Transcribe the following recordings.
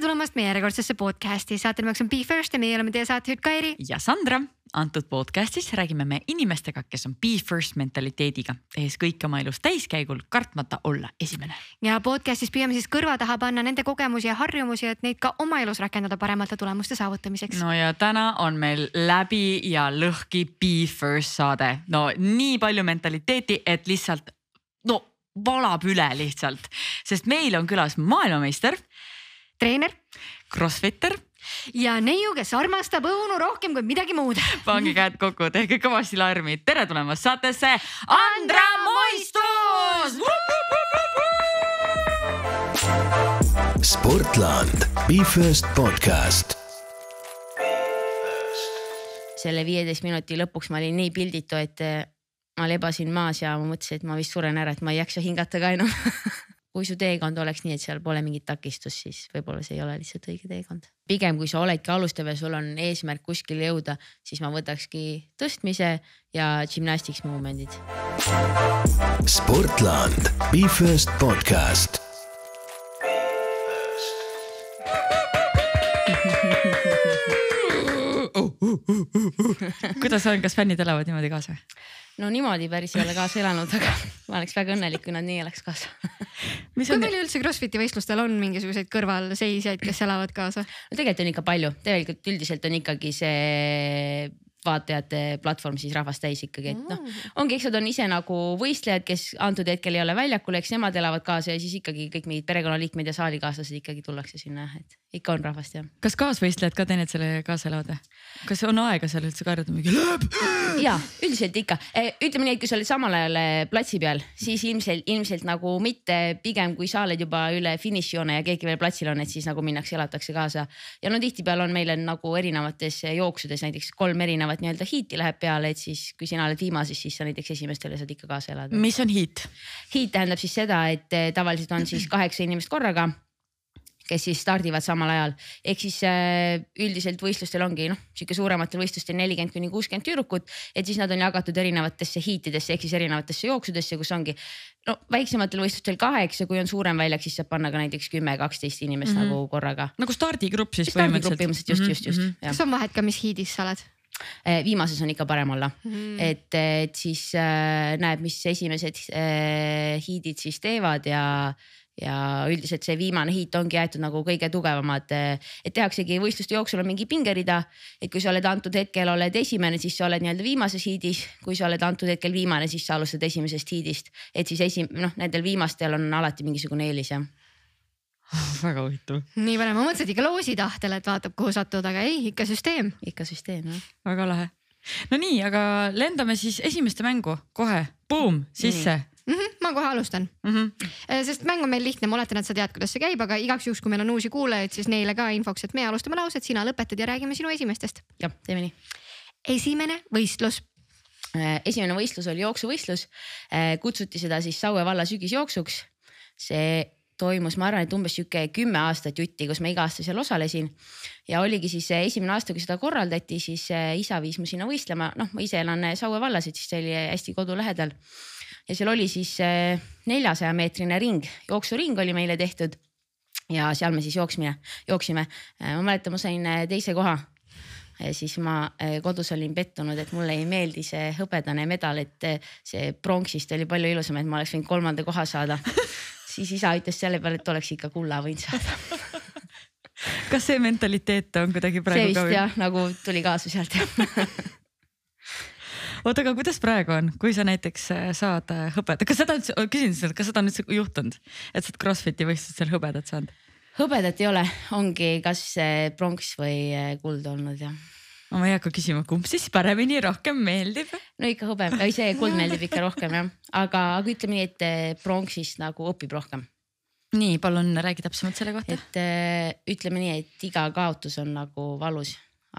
tulemast meie järjekordsesse podcasti. Saate nimeks on Be First ja meie oleme teie saatejuht Kairi ja Sandra. Antud podcastis räägime me inimestega, kes on Be First mentaliteediga, tehes kõik oma elus täiskäigul, kartmata olla esimene. Ja podcastis püüame siis kõrva taha panna nende kogemusi ja harjumusi, et neid ka oma elus rakendada paremate tulemuste saavutamiseks. No ja täna on meil läbi ja lõhki Be First saade. No nii palju mentaliteeti, et lihtsalt valab üle lihtsalt, sest meil on külas maailmameister, treener, crossfitter ja neiu, kes armastab õunu rohkem kui midagi muud. Pange käed kokku, tehke kõvasti larmi. Tere tulemast saatesse Andra Moistus! Sportland, Be First podcast. Selle 15 minuti lõpuks ma olin nii pilditu, et ma lebasin maas ja ma mõtlesin, et ma vist suren ära, et ma ei jaksa hingata ka enam. Kui su teekond oleks nii, et seal pole mingit takistust, siis võib-olla see ei ole lihtsalt õige teekond. Pigem kui sa oledki alustav ja sul on eesmärk kuskil jõuda, siis ma võtakski tõstmise ja gymnastics momendid. Sportland, Be First podcast. Kuidas on, kas fännid elavad niimoodi kaasa? No niimoodi päris ei ole kaasa elanud, aga ma oleks väga õnnelik, kui nad nii elaks kaasa. Kui palju üldse CrossFiti võistlustel on mingisuguseid kõrvalseisjaid, kes elavad kaasa? No tegelikult on ikka palju. Tegelikult üldiselt on ikkagi see vaatajate platvorm siis rahvast täis ikkagi, et ongi, eks nad on ise nagu võistlejad, kes antud hetkel ei ole väljakul, eks nemad elavad kaasa ja siis ikkagi kõik mingid perekonnaliikmed ja saalikaaslased ikkagi tullakse sinna, et ikka on rahvast jah. Kas kaasvõistlejad ka teinud selle kaasa elavad? Kas on aega seal üldse karjada mingi lööb? Jaa, üldiselt ikka. Ütleme nii, et kui sa oled samal ajal platsi peal, siis ilmselt nagu mitte pigem, kui sa oled juba üle finišijoone ja keegi veel platsil on, et siis nagu minnakse elatakse kaasa. Ja no tihtipeal on meile nagu erinevates jooksudes, näiteks 3 erinevat nii-öelda hiiti läheb peale, et siis kui sina oled viimases, siis sa näiteks esimestele saad ikka kaasa elada. Mis on hiit? Hiit tähendab siis seda, et tavaliselt on siis 8 inimest korraga, kes siis stardivad samal ajal. Ehk siis üldiselt võistlustel ongi, siuke suurematel võistlustel 40-60 tüürukut, et siis nad on jagatud erinevatesse hiitidesse, ehk siis erinevatesse jooksudesse, kus ongi väiksematel võistlustel 8, kui on suurem väljak, siis saab panna ka näiteks 10-12 inimest nagu korraga. Nagu stardigrupp siis põhimõtteliselt. Just. Kas on vahet ka, mis hiidis sa oled? Viimases on ikka parem olla, et siis näeb, mis esimesed hiidid siis teevad ja üldiselt see viimane hiit ongi jäetud nagu kõige tugevamad, et tehaksegi võistluste jooksul on mingi pingerida, et kui sa oled antud hetkel oled esimene, siis sa oled nii-öelda viimases hiidis, kui sa oled antud hetkel viimane, siis sa alustad esimesest hiidist, et siis nendel viimastel on alati mingisugune eelis jah. Väga huvitav. Nii pane, ma mõtlesin ikka loositahtel, et vaatab kuhu satud, aga ei, ikka süsteem. Ikka süsteem, jah. Väga lahe. No nii, aga lendame siis esimeste mängu kohe. Boom, sisse. Ma kohe alustan. Sest mäng on meil lihtne, ma oletan, et sa tead, kuidas see käib, aga igaks juhuks, kui meil on uusi kuulajaid, siis neile ka infoks, et me alustame lauset, sina lõpetad ja räägime sinu esimestest. Jah, teeme nii. Esimene võistlus. Esimene võistlus oli jooksuvõistlus. Kutsuti seda siis Saue valla sügisjooksuks. See toimus, ma arvan, et umbes 10 aastat jutti, kus ma iga aasta seal osalesin. Ja oligi siis esimene aasta, kui seda korraldati, siis isa viis mu sinna võistlema. Ma ise elan Saue vallas, et siis see oli hästi kodu lähedal. Ja seal oli siis 400 meetrine ring, jooksuring oli meile tehtud ja seal me siis jooksime. Ma mäletan, ma sain teise koha. Ja siis ma kodus olin pettunud, et mulle ei meeldi see hõbedane medal, et see pronksist oli palju ilusam, et ma oleks võinud 3. koha saada. Siis isa ütles selle peale, et oleks ikka kulla võinud saada. Kas see mentaliteet on kuidagi praegu see vist jah, nagu tuli kaasa sealt. Oota, aga kuidas praegu on, kui sa näiteks saad hõbedat? Kas seda on üldse juhtunud, et sa CrossFiti võistlust seal hõbedat saanud? Hõbedat ei ole, ongi kas pronks või kuld olnud jah. Ma ei hakka küsima, kumb siis paremini rohkem meeldib? No ikka see kuld meeldib ikka rohkem jah, aga ütleme nii, et pronksist nagu õpib rohkem. Nii, palun räägi täpsemalt selle kohta. Et ütleme nii, et iga kaotus on nagu valus,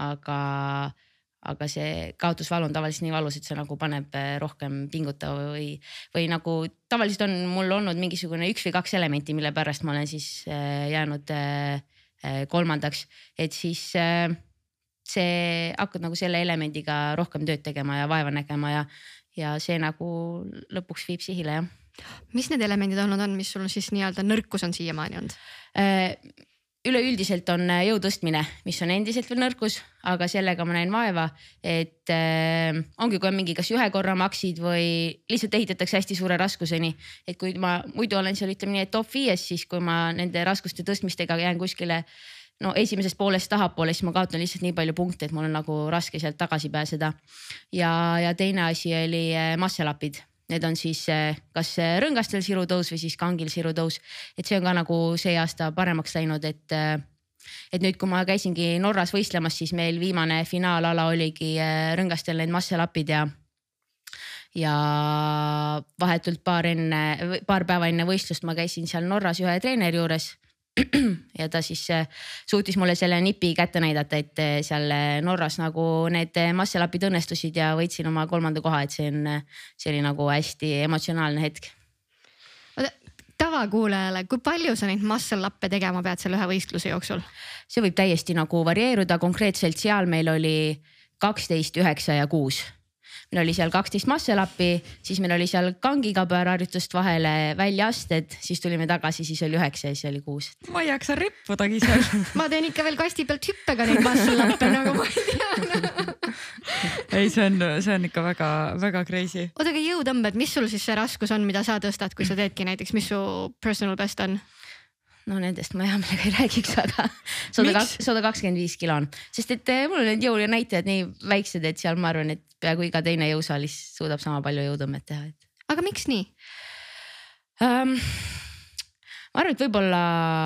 aga see kaotusvalu on tavaliselt nii valus, et see nagu paneb rohkem pingutava või nagu tavaliselt on mul olnud mingisugune 1 või 2 elementi, mille pärast ma olen siis jäänud 3. et siis see hakkad nagu selle elemendiga rohkem tööd tegema ja vaeva nägema ja see nagu lõpuks viib sihile jah. Mis need elemendid olnud on, mis sul siis nii-öelda nõrkus on siiamaani olnud? üleüldiselt on jõu tõstmine, mis on endiselt veel nõrkus, aga sellega ma näen vaeva, et ongi, kui on mingi kas ühe korra maksid või lihtsalt ehitatakse hästi suure raskuseni. Et kui ma muidu olen seal ütleme nii, et top 5, siis kui ma nende raskuste tõstmistega jään kuskile esimesest poolest tahapoole, siis ma kaotan lihtsalt nii palju punkte, et mul on nagu raske sealt tagasi pääseda. Ja teine asi oli masselapid. Need on siis kas rõngastel sirutõus või siis kangil sirutõus. Et see on ka nagu see aasta paremaks läinud, et nüüd, kui ma käisingi Norras võistlemas, siis meil viimane finaalala oligi rõngastel need masselapid ja vahetult paar päeva enne võistlust ma käisin seal Norras ühe treeneri juures ja ta siis suutis mulle selle nipi kätte näidata, et seal Norras nagu need masselapid õnnestusid ja võitsin oma 3. koha, et see oli nagu hästi emotsionaalne hetk. Tavakuulajale, kui palju sa neid massellappe tegema pead selle ühe võistluse jooksul? See võib täiesti nagu varieeruda, konkreetselt seal meil oli 12, 9 ja 6. Meil oli seal 12 masselappi, siis meil oli seal kangiga pöörharjutust vahele väljaasted, siis tulime tagasi, siis oli 9 ja siis oli 6. Ma ei jaksa rippudagi seal. Ma teen ikka veel kasti pealt hüppega neid massellappe, nagu ma ei tea. Ei, see on ikka väga, väga crazy. Oota, aga jõutõmbed, mis sul siis see raskus on, mida sa tõstad, kui sa teedki näiteks, mis su personal best on? No nendest ma hea meelega ei räägiks, aga 125 kilo on. Sest et mul on jõu näitajad nii väiksed, et seal ma arvan, et peaaegu iga teine jõusaalis suudab sama palju jõutõmmet teha. Aga miks nii? Ma arvan, et võib-olla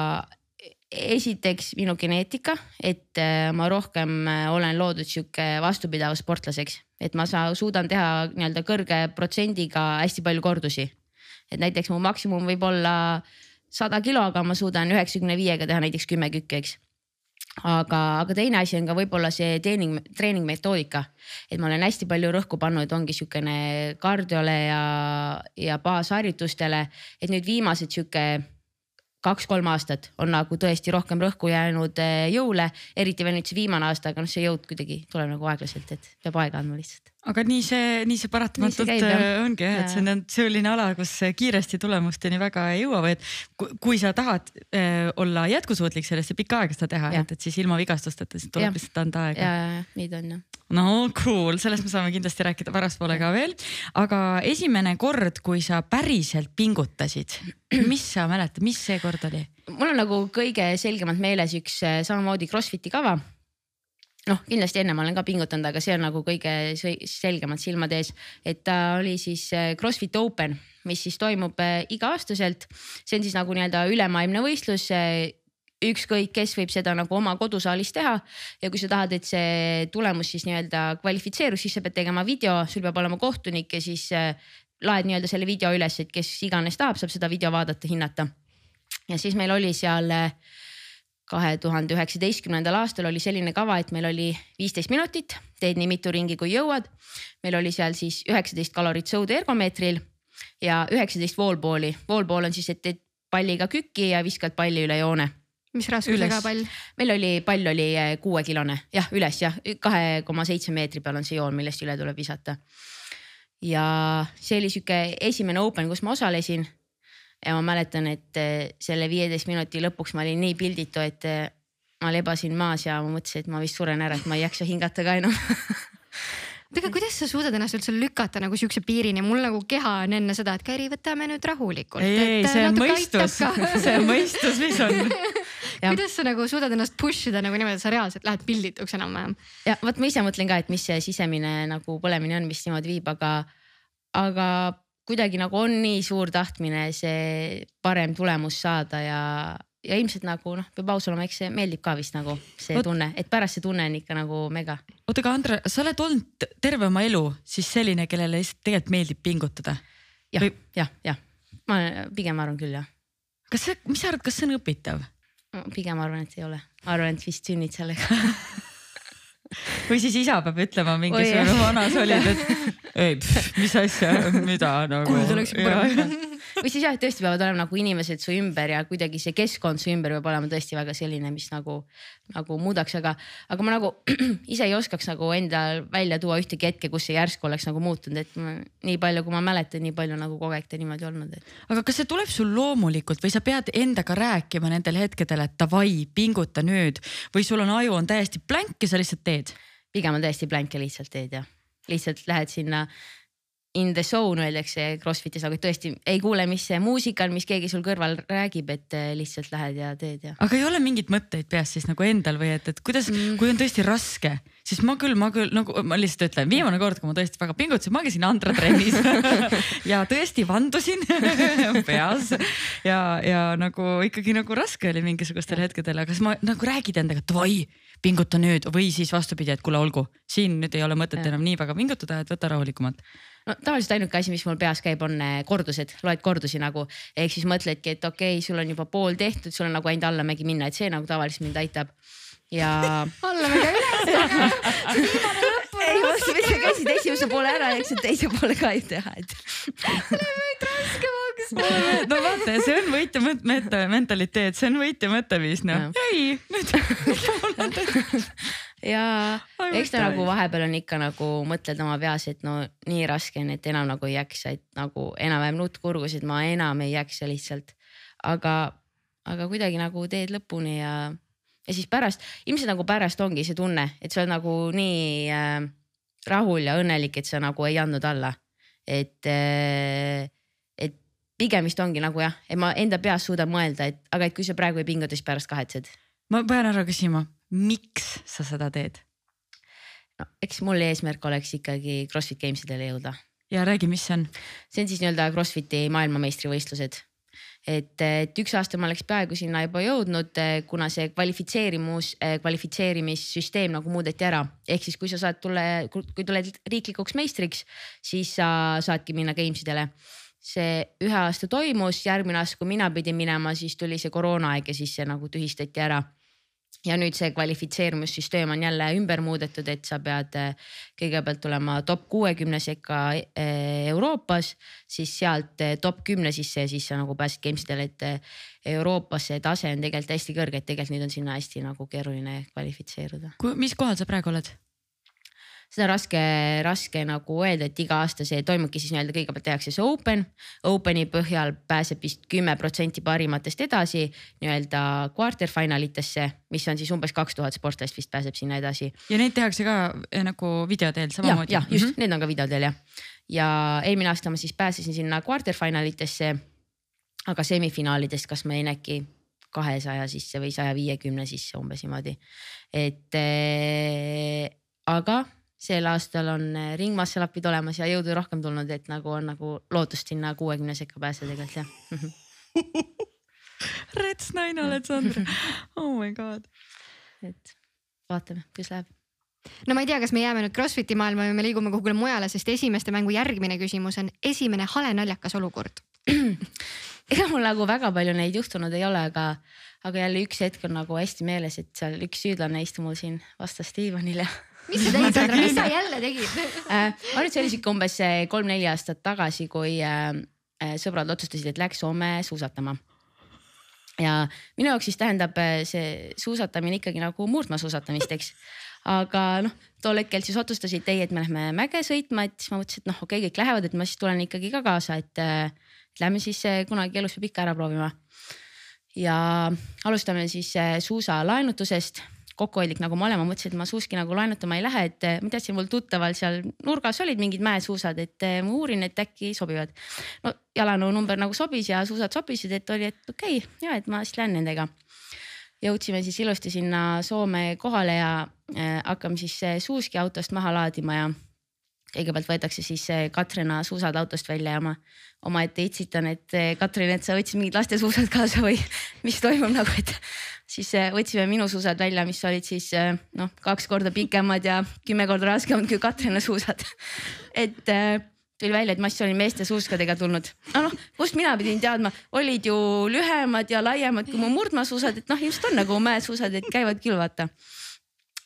esiteks minu geneetika, et ma rohkem olen loodud siuke vastupidav sportlaseks. Et ma suudan teha nii-öelda kõrge protsendiga hästi palju kordusi. Et näiteks mu maksimum võib olla 100 kilo, aga ma suudan 95-ga teha näiteks 10 kükki, eks. Aga teine asi on ka võib-olla see treeningmetoodika, et ma olen hästi palju rõhku pannud, et ongi siukene kardiole ja baasharjutustele, et nüüd viimased siuke 2-3 aastat on nagu tõesti rohkem rõhku jäänud jõule, eriti veel nüüd see viimane aasta, aga see jõud kuidagi tuleb nagu aeglaselt, et peab aega andma lihtsalt. Aga nii see paratamatult ongi, et see on selline ala, kus kiiresti tulemusteni väga ei jõua või et kui sa tahad olla jätkusuutlik sellest ja pikka aega seda teha, et siis ilma vigastusteta siis tuleb lihtsalt anda aega. Ja, nii ta on. No cool, sellest me saame kindlasti rääkida pärastpoole ka veel, aga esimene kord, kui sa päriselt pingutasid, mis sa mäletad, mis see kord oli? Mul on nagu kõige selgemalt meeles üks samamoodi CrossFiti kava. Noh, kindlasti enne ma olen ka pingutanud, aga see on nagu kõige selgemalt silmad ees, et ta oli siis CrossFit Open, mis siis toimub iga-aastaselt. See on siis nagu nii-öelda ülemaailmne võistlus, ükskõik kes võib seda nagu oma kodusaalis teha ja kui sa tahad, et see tulemus siis nii-öelda kvalifitseerus, siis sa pead tegema video, sul peab olema kohtunik ja siis laed nii-öelda selle video üles, et kes iganes tahab, saab seda video vaadata, hinnata. Ja siis meil oli seal 2019. aastal oli selline kava, et meil oli 15 minutit, teed nii mitu ringi kui jõuad. Meil oli seal siis 19 kalorit sõude ergomeetril ja 19 wallballi. Wallball on siis, et teed palliga kükki ja viskad palli üle joone. Mis raskusega pall? Meil pall oli 6-kilone, jah, üles jah, 2,7 meetri peal on see joon, millest üle tuleb visata. Ja see oli siuke esimene open, kus ma osalesin. Ja ma mäletan, et selle 15 minuti lõpuks ma olin nii pilditu, et ma lebasin maas ja ma mõtlesin, et ma vist suren ära, et ma ei jaksa hingata ka enam. Aga kuidas sa suudad ennast üldse lükata nagu siukse piirini? Mul nagu keha on enne seda, et Käri, võtame nüüd rahulikult. Ei, see on mõistus. See on mõistus, mis on. Kuidas sa nagu suudad ennast pushida nagu niimoodi, et sa reaalselt lähed pildituks enam-vähem? Ja võt ma ise mõtlen ka, et mis see sisemine nagu põlemine on, mis niimoodi viib, aga kuidagi nagu on nii suur tahtmine see parem tulemus saada ja ilmselt nagu peab aus olema, eks see meeldib ka vist nagu see tunne, et pärast see tunne on ikka nagu mega. Oota, aga Andre, sa oled olnud terve oma elu siis selline, kellele tegelikult meeldib pingutada? Jah. Ma pigem arvan küll, jah. Mis sa arvad, kas see on õpitav? Pigem arvan, et ei ole. Arvan, et vist sünnid sellega. Või siis isa peab ütlema mingisugune vanas olid, et ei, mis asja, mida nagu. Kuld oleks parem. või siis jah, tõesti peavad olema nagu inimesed su ümber ja kuidagi see keskkond su ümber peab olema tõesti väga selline, mis nagu muudaks, aga ma nagu ise ei oskaks nagu endal välja tuua ühtegi hetke, kus see järsku oleks nagu muutunud, et nii palju, kui ma mäletan, nii palju nagu kogu aeg ta niimoodi olnud. Aga kas see tuleb sul loomulikult või sa pead endaga rääkima nendel hetkedel, et davai, pinguta nüüd või sul on aju on täiesti blank ja sa lihtsalt teed? Pigem on täiesti blank ja lihtsalt teed ja lihtsalt lähed sinna in the zone öeldakse CrossFitis, aga tõesti ei kuule, mis see muusikal, mis keegi sul kõrval räägib, et lihtsalt lähed ja teed ja. Aga ei ole mingit mõtteid peas siis nagu endal või et kuidas, kui on tõesti raske, siis ma küll nagu ma lihtsalt ütlen, viimane kord, kui ma tõesti väga pingutasin, ma käisin Andra trennis ja tõesti vandusin peas ja nagu ikkagi nagu raske oli mingisugustel hetkedel, aga siis ma nagu räägid endaga, et vai, pinguta nüüd või siis vastupidi, et kuule, olgu, siin nüüd ei ole mõtet enam nii väga pingutada, et võta rahulikumalt. No tavaliselt ainuke asi, mis mul peas käib, on kordused, loed kordusi nagu, ehk siis mõtledki, et okei, sul on juba pool tehtud, sul on nagu ainult allamägi minna, et see nagu tavaliselt mind aitab ja. Allamägi üles. Ei, vastupidi, sa käisid esimese poole ära ja eks teise poole ka ei teha, et. Läheb raskemaks. No vaata, see on võitja mentaliteet, see on võitja mõtteviis, no. Ei, nüüd. Ja eks ta nagu vahepeal on ikka nagu mõtled oma peas, et no nii raske on, et enam nagu ei jaksa, et nagu enam-vähem nutt kurgus, et ma enam ei jaksa lihtsalt. Aga kuidagi nagu teed lõpuni ja siis pärast, ilmselt nagu pärast ongi see tunne, et sa oled nagu nii rahul ja õnnelik, et sa nagu ei andnud alla. Et pigem vist ongi nagu jah, et ma enda peas suudan mõelda, aga et kui sa praegu ei pinguta, siis pärast kahetsed. Ma pean ära küsima. Miks sa seda teed? No, eks mul eesmärk oleks ikkagi CrossFit Gamesidele jõuda. Ja räägi, mis see on? See on siis nii-öelda CrossFiti maailmameistrivõistlused. Et üks aasta ma oleks peaaegu sinna juba jõudnud, kuna see kvalifitseerimissüsteem nagu muudeti ära. Ehk siis kui sa saad kui tuled riiklikuks meistriks, siis sa saadki minna Gamesidele. See 1 aasta toimus, järgmine aasta, kui mina pidin minema, siis tuli see koroonaaeg ja siis see nagu tühistati ära. Ja nüüd see kvalifitseerimissüsteem on jälle ümber muudetud, et sa pead kõigepealt tulema top 60 sekka Euroopas, siis sealt top 10 sisse ja siis sa nagu pääsid Gamesidele, et Euroopas see tase on tegelikult hästi kõrge, et tegelikult nüüd on sinna hästi nagu keeruline kvalifitseeruda. Mis kohal sa praegu oled? Seda on raske nagu öelda, et iga aasta see toimubki siis nii-öelda kõigepealt tehakse see open. Openi põhjal pääseb vist 10% parimatest edasi nii-öelda quarterfinalitesse, mis on siis umbes 2000 sportlast vist pääseb sinna edasi. Ja neid tehakse ka nagu videoteel samamoodi? Ja, just, need on ka videoteel jah. Ja eelmine aasta ma siis pääsesin sinna quarterfinalitesse, aga semifinaalidest kas ma jäin äkki 200 sisse või 150 sisse umbes niimoodi. Et aga sel aastal on ringmuscle-up'id olemas ja jõudu rohkem tulnud, et nagu on nagu lootust sinna 60 sekka pääse tegelikult jah. Rets naine oled, Sandra. Oh my god. Et vaatame, kus läheb. No ma ei tea, kas me jääme nüüd CrossFiti maailma või me liigume kuhugule mujale, sest esimeste mängu järgmine küsimus on esimene hale naljakas olukord. Ega mul nagu väga palju neid juhtunud ei ole, aga jälle üks hetk on nagu hästi meeles, et seal üks süüdlane istub mul siin vastas diivanil ja mis sa tegid, Sandra, mis sa jälle tegid? Ma nüüd see oli siuke umbes 3-4 aastat tagasi, kui sõbrad otsustasid, et läks Soome suusatama. Ja minu jaoks siis tähendab see suusatamine ikkagi nagu murdmaasuusatamist, eks. Aga tol hetkel siis otsustasid teie, et me lähme mäge sõitma, et siis ma mõtlesin, et kõik lähevad, et ma siis tulen ikkagi ka kaasa, et lähme siis kunagi elus peab ikka ära proovima. Ja alustame siis suusa laenutusest. Kokkuhoidlik nagu ma olen, ma mõtlesin, et ma suuski nagu laenutama ei lähe, et ma teadsin, mul tuttaval seal nurgas olid mingid mäesuusad, et ma uurin, et äkki sobivad. No jalanõu number nagu sobis ja suusad sobisid, et oli, et okei, ja et ma siis lähen nendega. Jõudsime siis ilusti sinna Soome kohale ja hakkame siis suuski autost maha laadima ja kõigepealt võetakse siis Katrina suusad autost välja ja ma oma ette itsitan, et Katrin, et sa võtsid mingid laste suusad kaasa või mis toimub nagu, et siis võtsime minu suusad välja, mis olid siis 2 korda pikemad ja 10 korda raskemad kui Katrina suusad. Et tuli välja, et ma siis olin meeste suuskadega tulnud. Kust mina pidin teadma, olid ju lühemad ja laiemad kui mu murdmaasuusad, et ilmselt on nagu mäesuusad, et käivad küll vaata.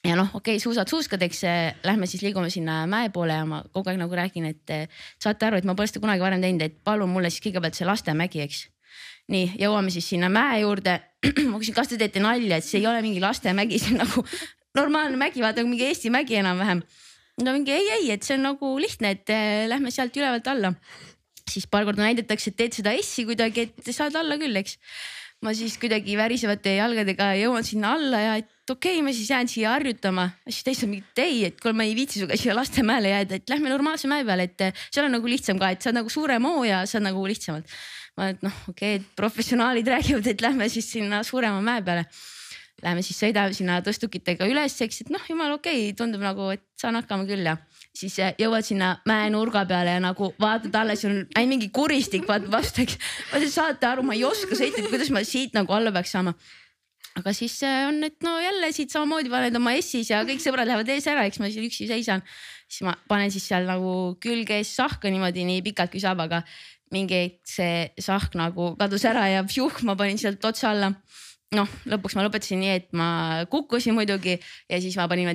ja noh, okei, suusad suuskadeks, lähme siis liigume sinna mäe poole ja ma kogu aeg nagu räägin, et saate aru, et ma pole seda kunagi varem teinud, et palun mulle siis kõigepealt see lastemägi, eks. Nii, jõuame siis sinna mäe juurde. Ma küsin, kas te teete nalja, et see ei ole mingi lastemägi, see on nagu normaalne mägi, vaata nagu mingi Eesti mägi enam-vähem. No mingi ei, et see on nagu lihtne, et lähme sealt ülevalt alla. Siis paar korda näidatakse, et teed seda S-i kuidagi, et saad alla küll, eks. Ma siis kuidagi värisevate jalgadega jõuan sinna alla ja et okei, ma siis jään siia harjutama. Siis teised mingi, et ei, et kui ma ei viitsi suga siia lastemäele jääda, et lähme normaalse mäe peale, et seal on nagu lihtsam ka, et sa nagu suurem hoo ja sa nagu lihtsamalt. Ma et noh, okei, professionaalid räägivad, et lähme siis sinna suurema mäe peale. Lähme siis sõidame sinna tõstukitega üles, et noh, jumal okei, tundub nagu, et saan hakkama küll ja siis jõuad sinna mäe nurga peale ja nagu vaatad alla, siis on ainult mingi kuristik, vaatad vastu, eks. Ma saate aru, ma ei oska sõita, et kuidas ma siit nagu alla peaks saama. Aga siis on, et no jälle siit samamoodi paned oma S-is ja kõik sõbrad lähevad ees ära, eks ma siin üksi seisan. Siis ma panen siis seal nagu külge ees sahka niimoodi nii pikalt kui saab, aga mingi see sahk nagu kadus ära ja ma panin sealt otsa alla. Noh, lõpuks ma lõpetasin nii, et ma kukkusin muidugi ja siis ma panin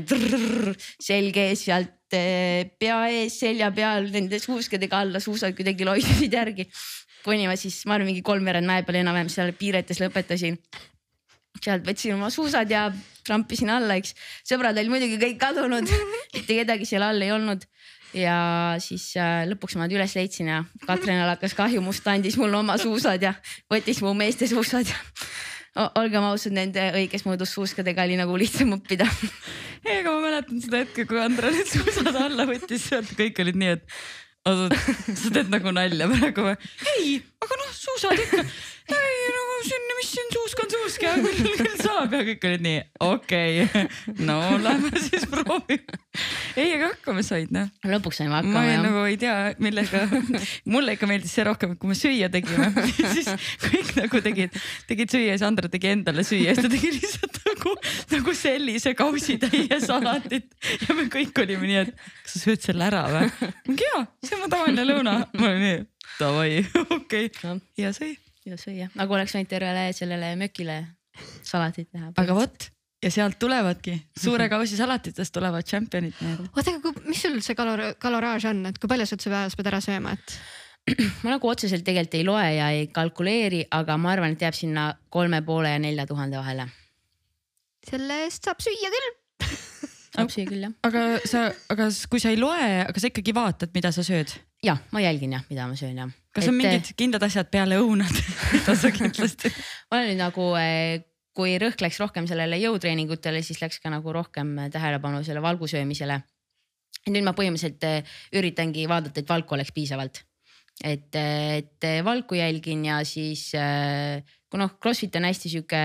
selge ees sealt pea ees, selja peal nende suuskadega alla, suusad kuidagi loidusid järgi. Kuni ma siis, ma arvan, mingi 3 veerand mäe peal enam-vähem seal piiretes lõpetasin. Sealt võtsin oma suusad ja trampisin alla, eks. Sõbrad oli muidugi kõik kadunud, mitte kedagi seal all ei olnud. Ja siis lõpuks ma üles leidsin ja Katrinal hakkas kahju, must andis mulle oma suusad ja võttis mu meeste suusad ja olgem ausad, nende õiges mõõdus suuskadega oli nagu lihtsam õppida. Ega ma mäletan seda hetke, kui Andra need suusad alla võttis, sealt kõik olid nii, et sa teed nagu nalja praegu või? Ei, aga noh, suusad ikka. Ei, nagu sinna, mis siin suusk on suusk ja küll saab ja kõik olid nii, okei. No lähme siis proovime. Ei, aga hakkame said, noh. Lõpuks saime hakkama, jah. Ma nagu ei tea, millega. Mulle ikka meeldis see rohkem, kui me süüa tegime. Siis kõik nagu tegid süüa ja siis Andra tegi endale süüa ja siis ta tegi lihtsalt nagu sellise kausitäie salatit. Ja me kõik olime nii, et kas sa sööd selle ära või? Jaa, see on mu tavaline lõuna. Ma olin nii, davai, okei. Ja sõi. Ja sõi, jah. Aga oleks võinud tervele sellele mökile salatit teha. Aga võt. Ja sealt tulevadki, suure kausi salatitest tulevad championid. Oota, aga mis sul see kaloraaž on, et kui palju sa päevas pead ära sööma, et? Ma nagu otseselt tegelikult ei loe ja ei kalkuleeri, aga ma arvan, et jääb sinna 3,5 ja 4,000 vahele. Selle eest saab süüa küll. Saab süüa küll, jah. Aga kui sa ei loe, aga sa ikkagi vaatad, mida sa sööd? Ja, ma jälgin jah, mida ma söön, jah. Kas on mingid kindlad asjad peale õunad? Mida sa kindlasti? Ma olen nüüd nagu, kui rõhk läks rohkem sellele jõutreeningutele, siis läks ka nagu rohkem tähelepanu selle valgusöömisele. Nüüd ma põhimõtteliselt üritangi vaadata, et valku oleks piisavalt. Et valku jälgin ja siis, kui noh, CrossFit on hästi siuke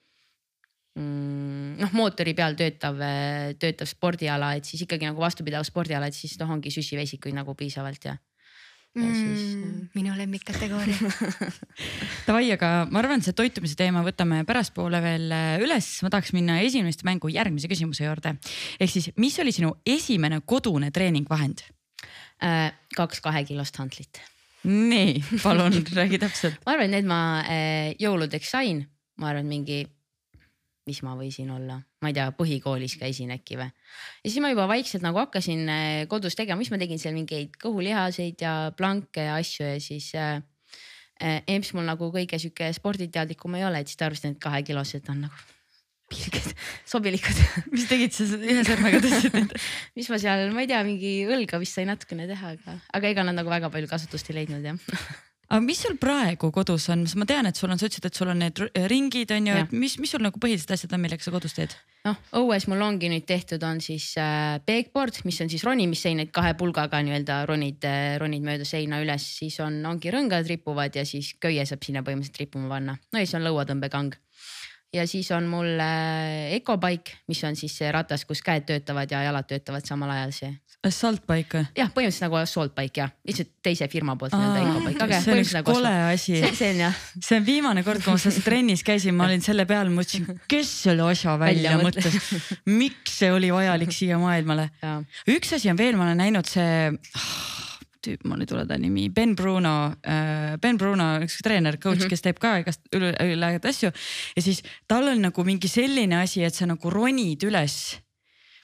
mootori peal töötav spordiala, et siis ikkagi nagu vastupidav spordiala, et siis ongi süsivesikuid nagu piisavalt ja siis... Minu lemmikkategooria. Tavai, aga ma arvan, see toitumise teema võtame pärastpoole veel üles. Ma tahaks minna esimeste mängu järgmise küsimuse juurde. Ehk siis, mis oli sinu esimene kodune treeningvahend? 2 2-kilost hantlit. Nii, palun räägi täpselt. Ma arvan, et ma jõuludeks sain. Ma arvan, mingi... mis ma võisin olla, ma ei tea, põhikoolis käisin äkki või. Ja siis ma juba vaikselt nagu hakkasin kodus tegema, mis ma tegin seal mingeid kõhulihaseid ja planke ja asju ja siis emps mul nagu kõige siuke sporditeadlikum ei ole, et siis ta arvasid, et 2-kilosed on nagu pilged, sobilikud. Mis tegid sa ühe sõrmega tõstsid neid? Mis ma seal, ma ei tea, mingi õlga vist sai natukene teha, aga ega nad nagu väga palju kasutust ei leidnud jah. Aga mis sul praegu kodus on? Ma tean, et sul on, sa ütlesid, et sul on need ringid on ju, et mis sul nagu põhilised asjad on, millega sa kodus teed? Noh, õues mul ongi nüüd tehtud on siis peegboard, mis on siis ronimissein, et 2 pulgaga nii-öelda ronid mööda seina üles, siis ongi rõngad ripuvad ja siis köie saab sinna põhimõtteliselt rippuma panna. No ja siis on lõuatõmbekang. Ja siis on mul EcoBike, mis on siis see ratas, kus käed töötavad ja jalad töötavad samal ajal see. Saltbike? Jah, põhimõtteliselt nagu Saltbike ja lihtsalt teise firma poolt EcoBike. See on üks kole asi. See on viimane kord, kui ma selles trennis käisin, ma olin selle peal, mõtlesin, kes selle asja välja mõtles. Miks see oli vajalik siia maailmale? Üks asi on veel, ma olen näinud see... ma ei tule ta nimi, Ben Bruno, üks treener, coach, kes teeb ka igast üle asju ja siis tal on nagu mingi selline asi, et sa nagu ronid üles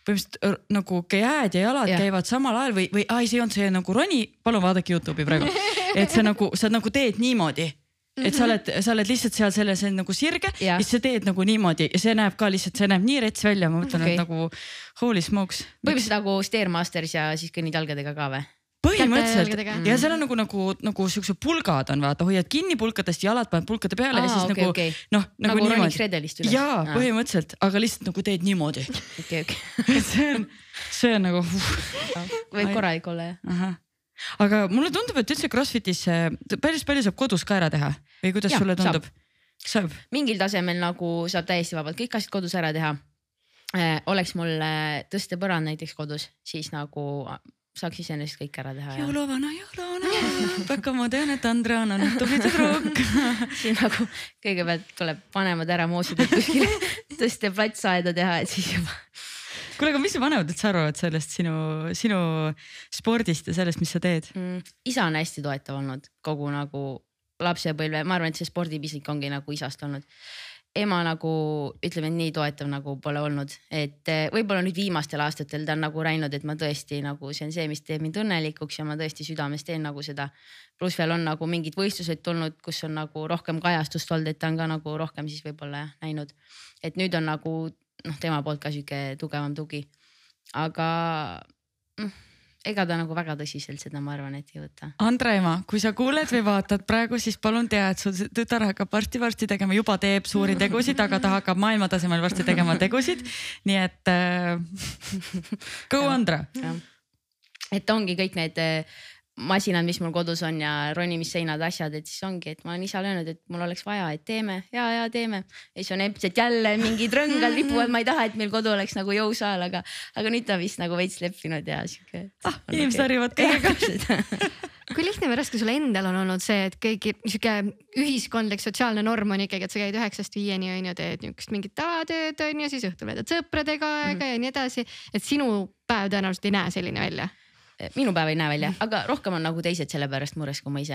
põhimõtteliselt nagu käed ja jalad käivad samal ajal või see on see nagu roni, palun vaadake YouTube'i praegu, et sa nagu teed niimoodi, et sa oled lihtsalt seal selles nagu sirge ja siis sa teed nagu niimoodi ja see näeb ka lihtsalt, see näeb nii rets välja, ma mõtlen, et nagu holy smokes. Põhimõtteliselt nagu Stairmasters ja siis kõnnid jalgadega ka või? Põhimõtteliselt ja seal on nagu siuksed pulgad on, vaata, hoiad kinni pulkadest, jalad paned pulkade peale ja siis nagu roniks redelist üles. Jaa, põhimõtteliselt, aga lihtsalt nagu teed niimoodi. See on nagu võib korralik olla, jah. Aga mulle tundub, et üldse CrossFitis päris palju saab kodus ka ära teha või kuidas sulle tundub? Saab. Mingil tasemel nagu saab täiesti vabalt kõik asjad kodus ära teha. Oleks mul tõstepõrand näiteks kodus, siis nagu saaks iseenesest kõik ära teha. Jõulovana, väga ma tean, et Andre on tubli tüdruk. Siin nagu kõigepealt tuleb vanemad ära moosida kuskile tõsteplatsaeda teha, et siis juba. Kuule, aga mis vanemad üldse arvavad sellest sinu spordist ja sellest, mis sa teed? Isa on hästi toetav olnud kogu nagu lapsepõlve. Ma arvan, et see spordipisik ongi nagu isast olnud. Ema nagu ütleme nii toetav nagu pole olnud, et võib-olla nüüd viimastel aastatel ta on nagu räinud, et ma tõesti nagu see on see, mis teeb mind õnnelikuks ja ma tõesti südames teen nagu seda. Pluss veel on nagu mingid võistlused tulnud, kus on nagu rohkem kajastust olnud, et ta on ka nagu rohkem siis võib-olla näinud. Et nüüd on nagu tema poolt ka siuke tugevam tugi. Aga ega ta nagu väga tõsiselt seda ma arvan, et ei võta. Andre ema, kui sa kuuled või vaatad praegu, siis palun tea, et sul tütar hakkab varsti tegema, juba teeb suuri tegusid, aga ta hakkab maailmatasemel varsti tegema tegusid. Nii et go Andre. Et ongi kõik need masinad, mis mul kodus on ja ronimisseinad asjad, et siis ongi, et ma olen isale öelnud, et mul oleks vaja, et teeme ja teeme. Ja siis on epselt jälle mingid rõngad ripuvad, ma ei taha, et meil kodu oleks nagu jõusaal, aga nüüd ta vist nagu veits leppinud ja siuke. Inimesed harjuvad kõigega. Kui lihtne või raske sulle endal on olnud see, et kõigi siuke ühiskondlik sotsiaalne norm on ikkagi, et sa käid 9-5 on ju, teed niukest mingit tavatööd on ju, siis õhtul veedad sõpradega aega ja nii edasi. Et sinu päev tõenäoliselt ei näe selline välja. Minu päev ei näe välja, aga rohkem on nagu teised selle pärast mures kui ma ise.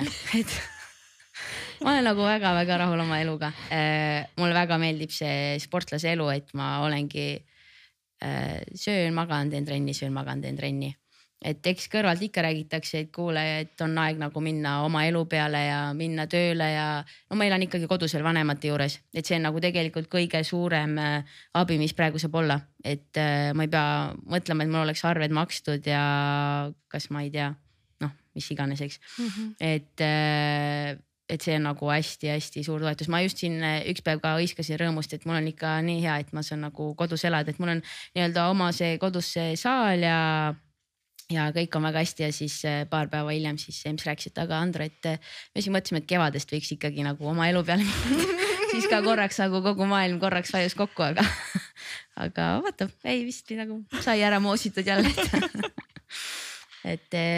Ma olen nagu väga-väga rahul oma eluga. Mulle väga meeldib see sportlase elu, et ma olengi söön, magan, teen trenni. Et eks kõrvalt ikka räägitakse, et kuule, et on aeg nagu minna oma elu peale ja minna tööle ja no ma elan ikkagi kodusel vanemate juures, et see on nagu tegelikult kõige suurem abi, mis praegu saab olla, et ma ei pea mõtlema, et mul oleks arved makstud ja kas ma ei tea, mis iganes, eks. Et see on nagu hästi-hästi suur toetus. Ma just siin üks päev ka hõiskasin rõõmust, et mul on ikka nii hea, et ma saan nagu kodus elada, et mul on nii-öelda oma see kodus see saal ja kõik on väga hästi ja siis paar päeva hiljem siis Ems rääkis, et aga Andre, et me siin mõtlesime, et kevadest võiks ikkagi nagu oma elu peale siis ka korraks nagu kogu maailm korraks vajus kokku, aga vaata, ei vist nagu sai ära moositud jälle. et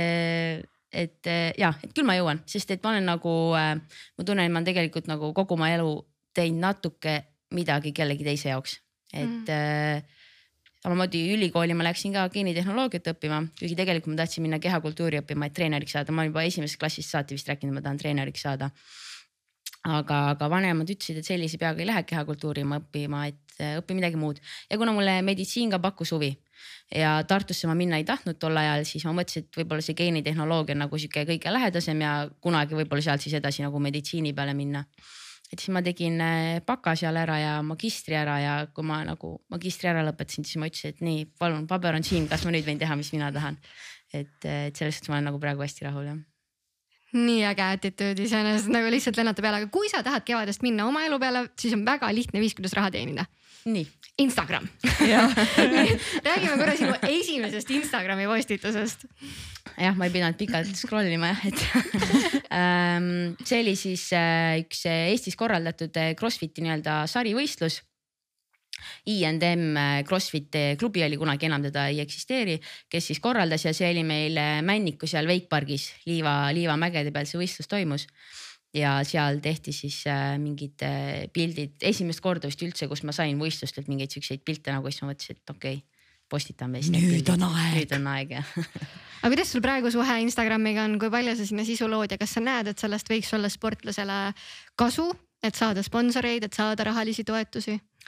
küll ma jõuan, sest et ma olen nagu, ma tunnen, et ma olen tegelikult nagu kogu oma elu teinud natuke midagi kellegi teise jaoks, et samamoodi ülikooli ma läksin ka geenitehnoloogiat õppima, kuigi tegelikult ma tahtsin minna kehakultuuri õppima, et treeneriks saada. Ma juba esimesest klassist saati vist rääkinud, ma tahan treeneriks saada. Aga vanemad ütlesid, et sellise peaga ei lähe kehakultuuri õppima, et õpi midagi muud. Ja kuna mulle meditsiin ka pakkus huvi ja Tartusse ma minna ei tahtnud tol ajal, siis ma mõtlesin, et võib-olla see geenitehnoloogia on nagu siuke kõige lähedasem ja kunagi võib-olla sealt siis edasi nagu meditsiini peale minna. Et siis ma tegin baka seal ära ja magistri ära ja kui ma nagu magistri ära lõpetasin, siis ma ütlesin, et nii, palun, paber on siin, kas ma nüüd võin teha, mis mina tahan. Et sellest ma olen nagu praegu hästi rahul. Ja. Nii äge attitude iseenesest nagu lihtsalt lennata peale, aga kui sa tahad kevadest minna oma elu peale, siis on väga lihtne viis, kuidas raha teenida. Nii. Instagram. Räägime korra sinu esimesest Instagrami postitusest. Jah, ma ei pidanud pikalt scrollima, et see oli siis üks Eestis korraldatud CrossFiti nii-öelda sarivõistlus. I&M CrossFit klubi oli kunagi, enam teda ei eksisteeri, kes siis korraldas ja see oli meil Männiku seal Veikpargis Liivamägede peal see võistlus toimus. Ja seal tehti siis mingid pildid, esimest korda vist üldse, kus ma sain võistlustelt mingeid siukseid pilte nagu, siis ma mõtlesin, et okei, postitame. Nüüd on aeg, jah. Aga kuidas sul praegu suhe Instagramiga on, kui palju sa sinna sisu lood ja kas sa näed, et sellest võiks olla sportlasele kasu, et saada sponsoreid, et saada rahalisi toetusi?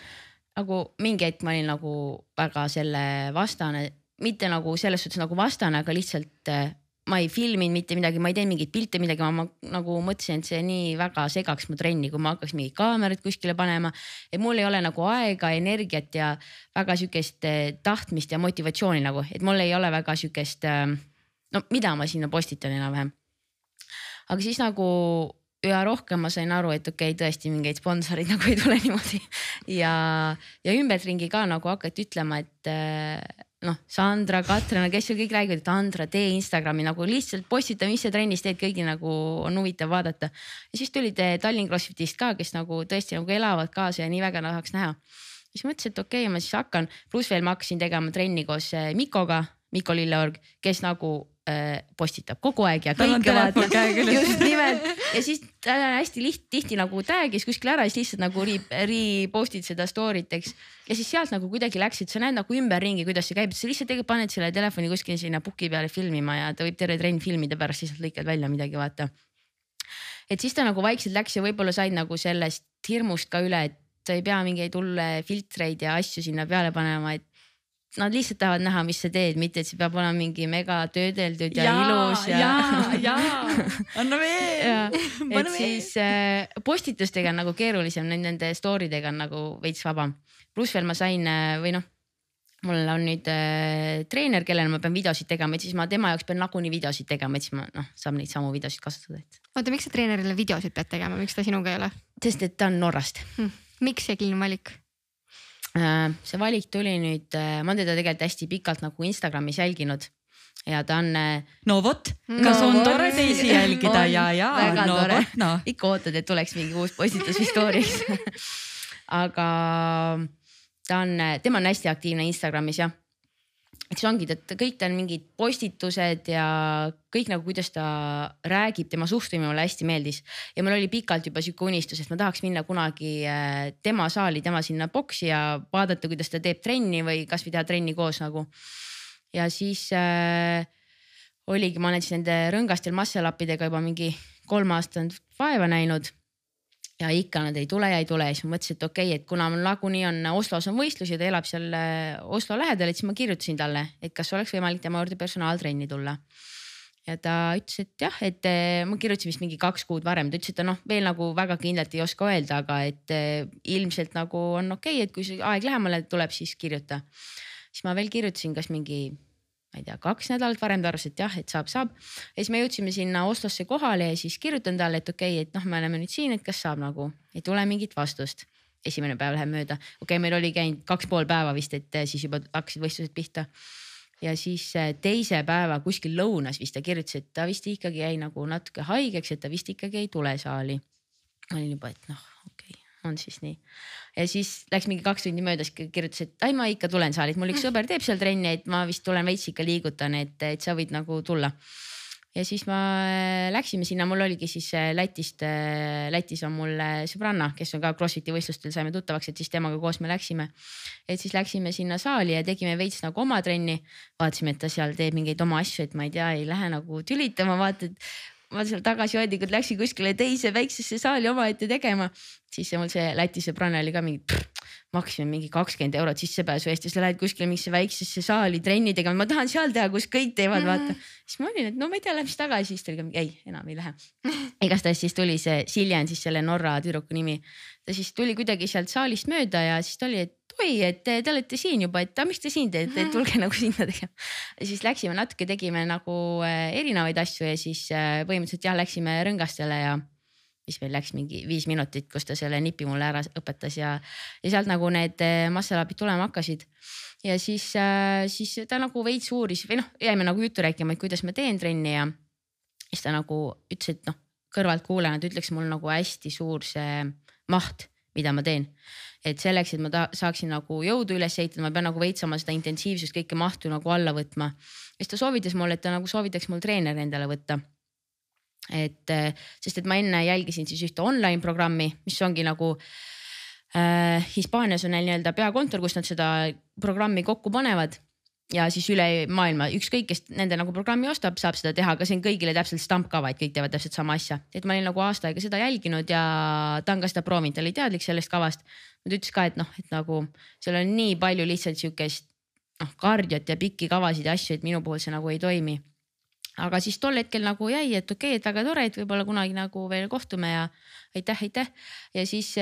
nagu mingi hetk ma olin nagu väga selle vastane, mitte nagu selles suhtes nagu vastane, aga lihtsalt ma ei filminud mitte midagi, ma ei teinud mingeid pilte, midagi, ma nagu mõtlesin, et see nii väga segaks mu trenni, kui ma hakkaks mingid kaamerad kuskile panema. Et mul ei ole nagu aega, energiat ja väga sükest tahtmist ja motivatsiooni nagu, et mul ei ole väga sükest, no mida ma sinna postitan enam-vähem. Aga siis nagu üha rohkem ma sain aru, et okei, tõesti mingeid sponsorid nagu ei tule niimoodi ja ümbertringi ka nagu hakati ütlema, et noh, Sandra, Katrina, kes kõik räägivad, et Andra, tee Instagrami nagu lihtsalt postita, mis sa trennis teed, kõigi nagu on huvitav vaadata. Ja siis tulid Tallinn CrossFitist ka, kes nagu tõesti nagu elavad kaasa ja nii väga tahaks näha. Siis mõtlesin, et okei, ma siis hakkan, pluss veel ma hakkasin tegema trenni koos Mikoga, Mikko Lilleorg, kes nagu postitab kogu aeg ja kõike vaatab. Just nimelt. Ja siis ta hästi tihti nagu tag'is kuskil ära, siis lihtsalt nagu repostid seda story'teks. Ja siis sealt nagu kuidagi läksid, sa näed nagu ümberringi, kuidas see käib. Sa lihtsalt tegelikult paned selle telefoni kuskil sinna puki peale filmima ja ta võib terve trenn filmida pärast, lihtsalt lõikad välja midagi, vaata. Et siis ta nagu vaikselt läks ja võib-olla said nagu sellest hirmust ka üle, et sa ei pea mingeid hulle filtreid ja asju sinna peale panema, et nad lihtsalt tahavad näha, mis sa teed, mitte et see peab olema mingi mega töödeldud ja ilus. Anna veel. Et siis postitustega on nagu keerulisem, nende story'dega on nagu veits vabam. Pluss veel ma sain või noh, mul on nüüd treener, kellele ma pean videosid tegema, et siis ma tema jaoks pean nagunii videosid tegema, et siis ma saab neid samu videosid kasutada. Oota, miks sa treenerile videosid pead tegema, miks ta sinuga ei ole? Sest et ta on Norrast. Miks see kiln valik? See valik tuli nüüd, ma olen teda tegelikult hästi pikalt nagu Instagramis jälginud ja ta on. No vot, kas on tore teisi jälgida ja no vot, no. Ikka ootad, et tuleks mingi uus postitus või story'ks. Aga tema on hästi aktiivne Instagramis ja eks ongi, et kõik ta on mingid postitused ja kõik nagu kuidas ta räägib, tema suhtumine mulle hästi meeldis. Ja mul oli pikalt juba siuke unistus, et ma tahaks minna kunagi tema saali, tema sinna boksi ja vaadata, kuidas ta teeb trenni või kas või teha trenni koos nagu. Ja siis oligi, ma olen siis nende rõngastel muscle-upidega juba mingi 3 aastat vaeva näinud. Ja ikka nad ei tule ja siis ma mõtlesin, et okei, et kuna mul nagunii on Oslos on võistlus ja ta elab seal Oslo lähedal, et siis ma kirjutasin talle, et kas oleks võimalik tema juurde personaaltrenni tulla. Ja ta ütles, et jah, et ma kirjutasin vist mingi 2 kuud varem, ta ütles, et ta veel nagu väga kindlalt ei oska öelda, aga et ilmselt nagu on okei, et kui see aeg lähemale tuleb, siis kirjuta. Siis ma veel kirjutasin kas mingi, ma ei tea, 2 nädalat varem ta arvas, et jah, et saab. Ja siis me jõudsime sinna Oslosse kohale ja siis kirjutan talle, et okei, et noh, me oleme nüüd siin, et kas saab nagu, ei tule mingit vastust. Esimene päev läheb mööda. Okei, meil oli käinud 2,5 päeva vist, et siis juba hakkasid võistlused pihta. Ja siis teise päeva kuskil lõunas vist ta kirjutas, et ta vist ikkagi jäi nagu natuke haigeks, et ta vist ikkagi ei tule saali. Ma olin juba, et noh, okei. On siis nii. Ja siis läks mingi 2 tundi mööda, siis kirjutas, et ai, ma ikka tulen saali, et mul üks sõber teeb seal trenni, et ma vist tulen veits ikka liigutan, et sa võid nagu tulla. Ja siis ma läksime sinna, mul oligi siis Lätis on mul sõbranna, kes on ka CrossFiti võistlustel, saime tuttavaks, et siis temaga koos me läksime. Et siis läksime sinna saali ja tegime veits nagu oma trenni. Vaatasime, et ta seal teeb mingeid oma asju, et ma ei tea, ei lähe nagu tülitama, vaatad. Ma seal tagasihoidlikult läksin kuskile teise väiksesse saali oma ette tegema. Siis mul see Läti sõbranna oli ka mingi, maksime mingi 20 € sissepääsu eest ja sa lähed kuskile mingisse väiksesse saali trenni tegema. Ma tahan seal teha, kus kõik teevad, vaata. Siis ma olin, et no ma ei tea, lähed mis tagasi. Siis ta oli ka mingi, ei, enam ei lähe. Igastahes siis tuli see Siljan, siis selle Norra tüdruku nimi. Ta siis tuli kuidagi sealt saalist mööda ja siis ta oli, et oi, et te olete siin juba, et miks te siin teete, et tulge nagu sinna tegema. Ja siis läksime natuke, tegime nagu erinevaid asju ja siis põhimõtteliselt jah, läksime rõngastele ja mis meil läks mingi 5 minutit, kus ta selle nipi mulle ära õpetas ja sealt nagu need muscle-upid tulema hakkasid. Ja siis ta nagu veits uuris või noh, jäime nagu juttu rääkima, et kuidas ma teen trenni ja siis ta nagu ütles, et noh, kõrvalt kuulena, ta ütleks mul nagu hästi suur see maht, mida ma teen. Et selleks, et ma saaksin nagu jõudu üles ehitada, ma pean nagu veitsama seda intensiivsust, kõike mahtu nagu alla võtma. Ja siis ta soovitas mulle, et ta nagu soovitaks mul treener endale võtta. Sest et ma enne jälgisin siis ühte online programmi, mis ongi nagu Hispaanias on neil nii-öelda peakontor, kus nad seda programmi kokku panevad. Ja siis üle maailma ükskõik, kes nende nagu programmi ostab, saab seda teha, aga see on kõigile täpselt stampkava, et kõik teevad täpselt sama asja. Et ma olin nagu aasta aega seda jälginud ja ta on ka seda proovinud, ta oli teadlik sellest kavast. ta ütles ka, et noh, et nagu seal on nii palju lihtsalt sihukest kardiot ja pikki kavasid ja asju, et minu puhul see nagu ei toimi. Aga siis tol hetkel nagu jäi, et okei, et väga tore, et võib-olla kunagi nagu veel kohtume ja aitäh. Ja siis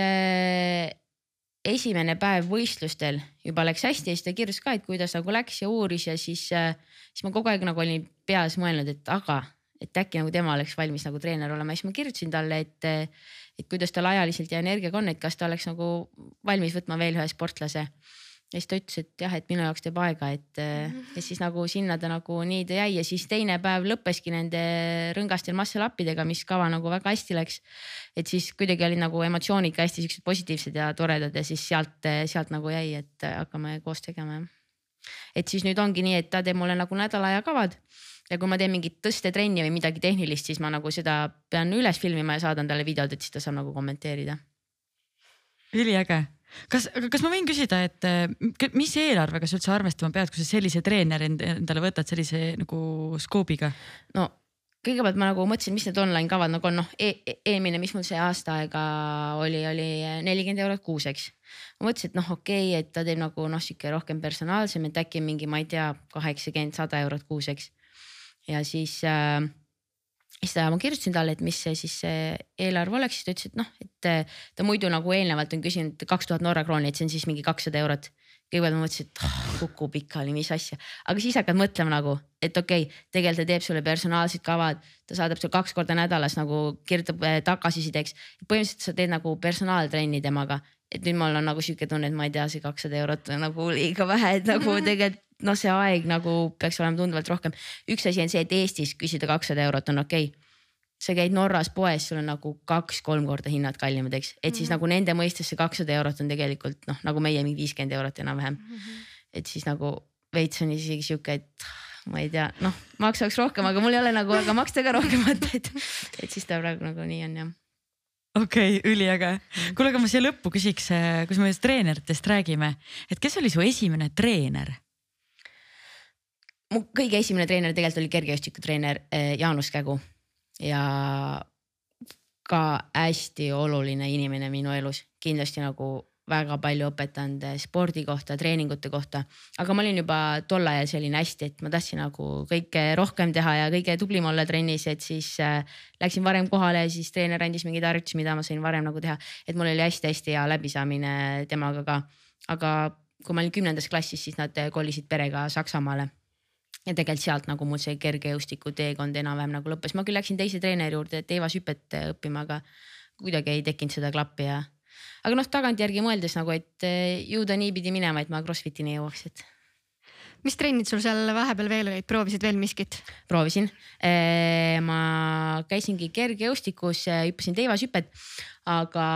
esimene päev võistlustel juba läks hästi ja siis ta kirjutas ka, et kuidas nagu läks ja uuris ja siis ma kogu aeg nagu olin peas mõelnud, et äkki nagu tema oleks valmis nagu treener olema. Ja siis ma kirjutasin talle, et kuidas tal ajaliselt ja energiaga on, et kas ta oleks nagu valmis võtma veel ühe sportlase. Ja siis ta ütles, et jah, et minu jaoks teeb aega, ja siis nagu sinna ta nagu nii ta jäi ja siis teine päev lõppeski nende rõngastel massalappidega, mis kava nagu väga hästi läks. Et siis kuidagi olid nagu emotsioonid ka hästi siuksed positiivsed ja toredad ja siis sealt nagu jäi, et hakkame koos tegema. Et siis nüüd ongi nii, et ta teeb mulle nagu nädala aja kavad ja kui ma teen mingit tõstetrenni või midagi tehnilist, siis ma nagu seda pean üles filmima ja saadan talle videod, et siis ta saab nagu kommenteerida. Üliäge. Kas ma võin küsida, et mis eelarvega sa üldse arvestama pead, kui sa sellise treeneri endale võtad sellise nagu skoobiga? No kõigepealt ma nagu mõtlesin, mis need online kavad nagu on, eelmine, mis mul see aasta aega oli 40 € kuus, eks. Ma mõtlesin, et okei, et ta teeb nagu siuke rohkem personaalsem, et äkki mingi, ma ei tea, 80-100 € kuus, eks. Ja siis ma kirjutasin talle, et mis see siis eelarve oleks, siis ta ütles, et ta muidu nagu eelnevalt on küsinud 2000 Norra krooni, et see on siis mingi 200 €. Kõigepealt ma mõtlesin, et kukku pikali, mis asja, aga siis hakkad mõtlema nagu, et okei, tegelikult ta teeb sulle personaalsed kavad, ta saadab sulle 2 korda nädalas nagu kirjutab tagasisideks. Põhimõtteliselt sa teed nagu personaaltrenni temaga, et nüüd mul on nagu siuke tunne, et ma ei tea, see 200 € on nagu liiga vähe, et nagu tegelikult see aeg nagu peaks olema tunduvalt rohkem. Üks asi on see, et Eestis küsida 200 € on okei. Sa käid Norras poes, sul on nagu 2-3 korda hinnad kallimad, eks. Et siis nagu nende mõistes see 200 € on tegelikult nagu meie mingi 50 € enam-vähem. Et siis nagu veits on isegi siuke, et ma ei tea, maksaks rohkem, aga mul ei ole nagu aga maksta ka rohkem mõtteid. Et siis ta praegu nagu nii on jah. Okei, üliäge. Kuule, aga ma siia lõppu küsiks, kus me treeneritest räägime, et kes oli su esimene treener? Mu kõige esimene treener tegelikult oli kergejõustiku treener Jaanus Kägu ja ka hästi oluline inimene minu elus. Kindlasti nagu väga palju õpetanud spordi kohta, treeningute kohta, aga ma olin juba tol ajal selline hästi, et ma tahtsin nagu kõike rohkem teha ja kõige tublim olla trennis, et siis läksin varem kohale ja siis treener andis mingeid harjutusi, mida ma sain varem nagu teha, et mul oli hästi-hästi hea läbisaamine temaga ka. Aga kui ma olin 10. klassis, siis nad kolisid perega Saksamaale. Ja tegelikult sealt nagu mul see kergejõustiku teekond enam-vähem nagu lõppes. Ma küll läksin teise treeneri juurde, et Eeva Süpet õppima, aga kuidagi ei tekkinud seda klappi ja aga tagantjärgi mõeldes nagu, et ju ta nii pidi minema, et ma CrossFitini jõuaks, et. Mis trennid sul seal vahepeal veel olid? Proovisid veel miskit? Proovisin. Ma käisingi kergejõustikus, hüppasin Eeva Süpet, aga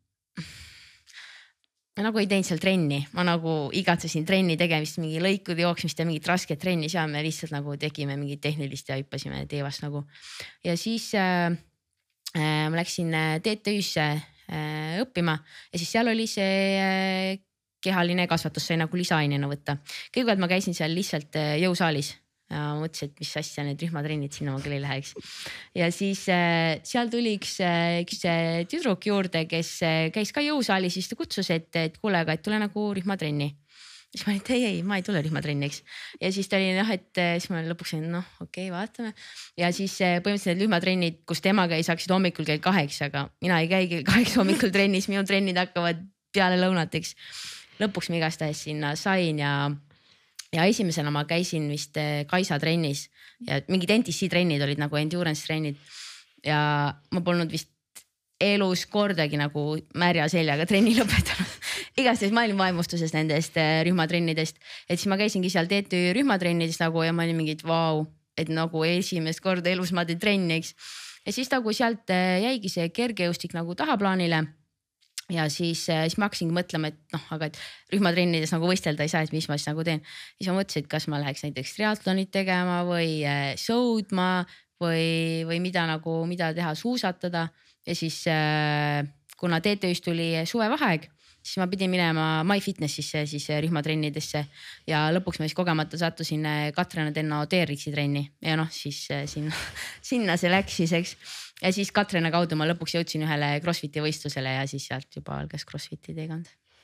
ma nagu ei teinud seal trenni. Ma nagu igatsesin trenni tegemist, mingi lõikude jooksmist ja mingit rasket trenni seal. Me lihtsalt nagu tegime mingit tehnilist ja hüppasime Eevast nagu. Ja siis ma läksin TTÜ-sse õppima ja siis seal oli see kehaline kasvatus sai nagu lisaainena võtta. Kõigepealt ma käisin seal lihtsalt jõusaalis. Ja mõtlesin, et mis asja need rühmatrennid sinna ma küll ei läheks. Ja siis seal tuli üks tüdruk juurde, kes käis ka jõusaalis, siis ta kutsus, et kuule, aga et tule nagu rühmatrenni. Siis ma olin, et ei, ma ei tule rühmatrenniks. Ja siis ta oli et siis ma lõpuks olin, okei, vaatame. Ja siis põhimõtteliselt need rühmatrennid, kus temaga ei saaksid hommikul kell 8, aga mina ei käi kell 8 hommikul trennis, minu trennid hakkavad peale lõunateks. Lõpuks ma igastahes sinna sain ja esimesena ma käisin vist Kaisa trennis ja mingid NTC trennid olid nagu endurance trennid ja ma polnud vist elus kordagi nagu märja seljaga trenni lõpetanud. Igastahes ma olin vaimustuses nendest rühmatrennidest, et siis ma käisingi seal TTÜ rühmatrennides nagu ja ma olin mingid vau, et nagu esimest korda elus ma teen trenniks. Ja siis nagu sealt jäigi see kergejõustik nagu tahaplaanile. Ja siis ma hakkasingi mõtlema, et aga et rühmatrennides nagu võistelda ei saa, et mis ma siis nagu teen. Siis ma mõtlesin, et kas ma läheks näiteks triatlonit tegema või sõudma või mida teha, suusatada. Ja siis kuna TTÜ-st tuli suvevaheaeg, siis ma pidin minema MyFitnessisse siis rühmatrennidesse ja lõpuks ma siis kogemata sattusin Katrina Tenno TRX-i trenni ja siis sinna see läks siis, eks. Ja siis Katrina kaudu ma lõpuks jõudsin ühele CrossFiti võistlusele ja siis sealt juba algas CrossFiti teekond.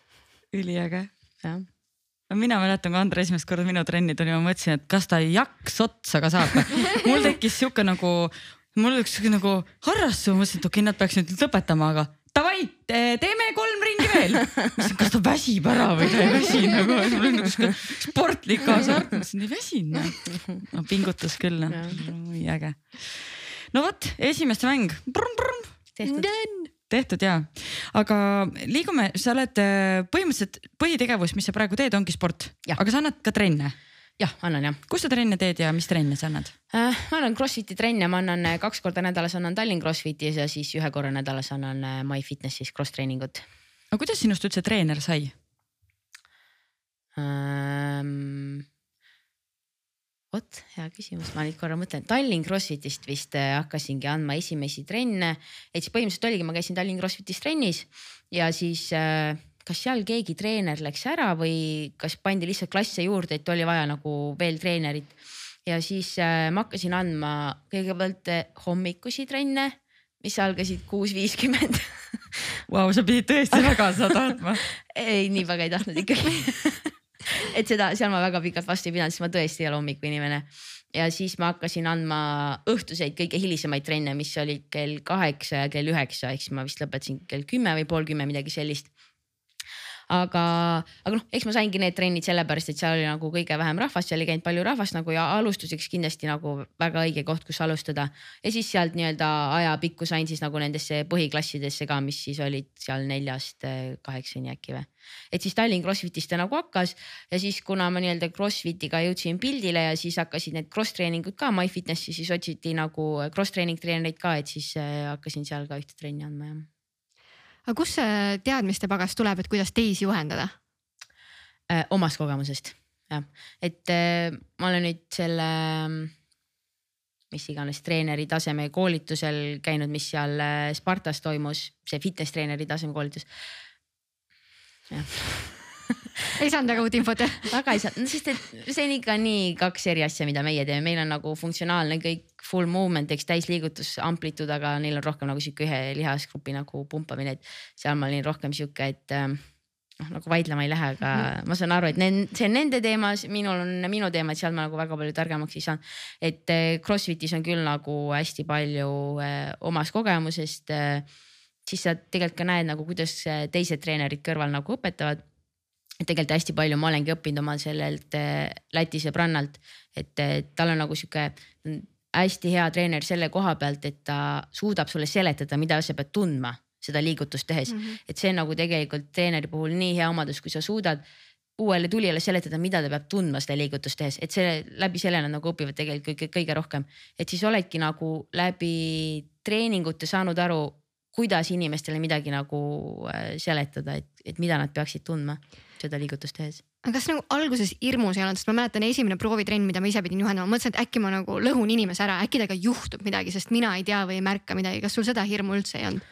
Üliäge. jah. Mina mäletan, kui Andre esimest korda minu trenni tuli, ma mõtlesin, et kas ta jaks otsa ka saab. Mul tekkis siuke nagu, mul üks nagu harrastus, ma mõtlesin, et okei, nad peaks nüüd lõpetama, aga davai, teeme 3 ringi veel. Mõtlesin, kas ta väsib ära või ta ei väsi nagu, mul on nagu sportlik kaasart. Mõtlesin, ei väsin. No, pingutas küll. Äge. No võt, esimeste mäng. Tehtud jaa. Aga liigume, sa oled põhimõtteliselt põhitegevus, mis sa praegu teed, ongi sport. Aga sa annad ka trenne? Jah, annan jah. Kus sa trenne teed ja mis trenne sa annad? Ma annan CrossFiti trenne, ma annan 2 korda nädalas annan Tallinn CrossFitis ja siis 1 korra nädalas annan MyFitnessis cross treeningut. Aga kuidas sinust üldse treener sai? Vot, hea küsimus, ma nüüd korra mõtlen. Tallinn CrossFitist vist hakkasingi andma esimesi trenne. Et siis põhimõtteliselt oligi, ma käisin Tallinn CrossFitis trennis ja siis kas seal keegi treener läks ära või kas pandi lihtsalt klasse juurde, et oli vaja nagu veel treenerit. Ja siis ma hakkasin andma kõigepealt hommikusi trenne, mis algasid 6:50. Vau, sa pidid tõesti väga seda tahtma. Ei, nii väga ei tahtnud ikkagi. Et seda, seal ma väga pikalt vastu ei pidanud, siis ma tõesti ei ole hommiku inimene. Ja siis ma hakkasin andma õhtuseid kõige hilisemaid trenne, mis oli kell 8 ja kell 9, eks ma vist lõpetasin kell 10 või pool 10, midagi sellist. Aga noh, eks ma saingi need trennid sellepärast, et seal oli nagu kõige vähem rahvast, seal ei käinud palju rahvast nagu ja alustuseks kindlasti nagu väga õige koht, kus alustada. Ja siis sealt nii-öelda ajapikku sain siis nagu nendesse põhiklassidesse ka, mis siis olid seal 4-8 äkki või. Et siis Tallinn CrossFitist ta nagu hakkas ja siis kuna ma nii-öelda CrossFitiga jõudsin pildile ja siis hakkasid need cross treeningud ka MyFitnessi, siis otsiti nagu cross treening treenereid ka, et siis hakkasin seal ka ühte trenni andma ja. Aga kus see teadmiste pagas tuleb, et kuidas teisi juhendada? Omast kogemusest, jah. Et ma olen nüüd selle, mis iganes treeneri taseme koolitusel käinud, mis seal Spartas toimus, see fitness treeneri taseme koolitus. Ei saanud väga uut infot. Väga ei saanud, sest et see on ikka nii 2 eri asja, mida meie teeme. Meil on nagu funktsionaalne kõik full movement, eks täisliigutus amplitud, aga neil on rohkem nagu siuke ühe lihasgrupi nagu pumpamine, et seal ma olin rohkem siuke, et nagu vaidlema ei lähe, aga ma saan aru, et see on nende teema, minul on minu teema, et seal ma nagu väga palju targemaks ei saanud. Et CrossFitis on küll nagu hästi palju omast kogemusest, siis sa tegelikult ka näed nagu, kuidas teised treenerid kõrval nagu õpetavad. Et tegelikult hästi palju ma olengi õppinud omal sellelt Läti sõbrannalt, et tal on nagu siuke hästi hea treener selle koha pealt, et ta suudab sulle seletada, mida sa pead tundma seda liigutust tehes. Et see on nagu tegelikult treeneri puhul nii hea omadus, kui sa suudad uuele tulijale seletada, mida ta peab tundma seda liigutust tehes, et see läbi selle nad nagu õpivad tegelikult kõige rohkem. Et siis oledki nagu läbi treeningute saanud aru, kuidas inimestele midagi nagu seletada, et mida nad peaksid tundma seda liigutust tehes. Aga kas nagu alguses hirmus ei olnud, sest ma mäletan esimene proovitrenn, mida ma ise pidin juhendama, mõtlesin, et äkki ma nagu lõhun inimese ära, äkki temaga juhtub midagi, sest mina ei tea või ei märka midagi. Kas sul seda hirmu üldse ei olnud?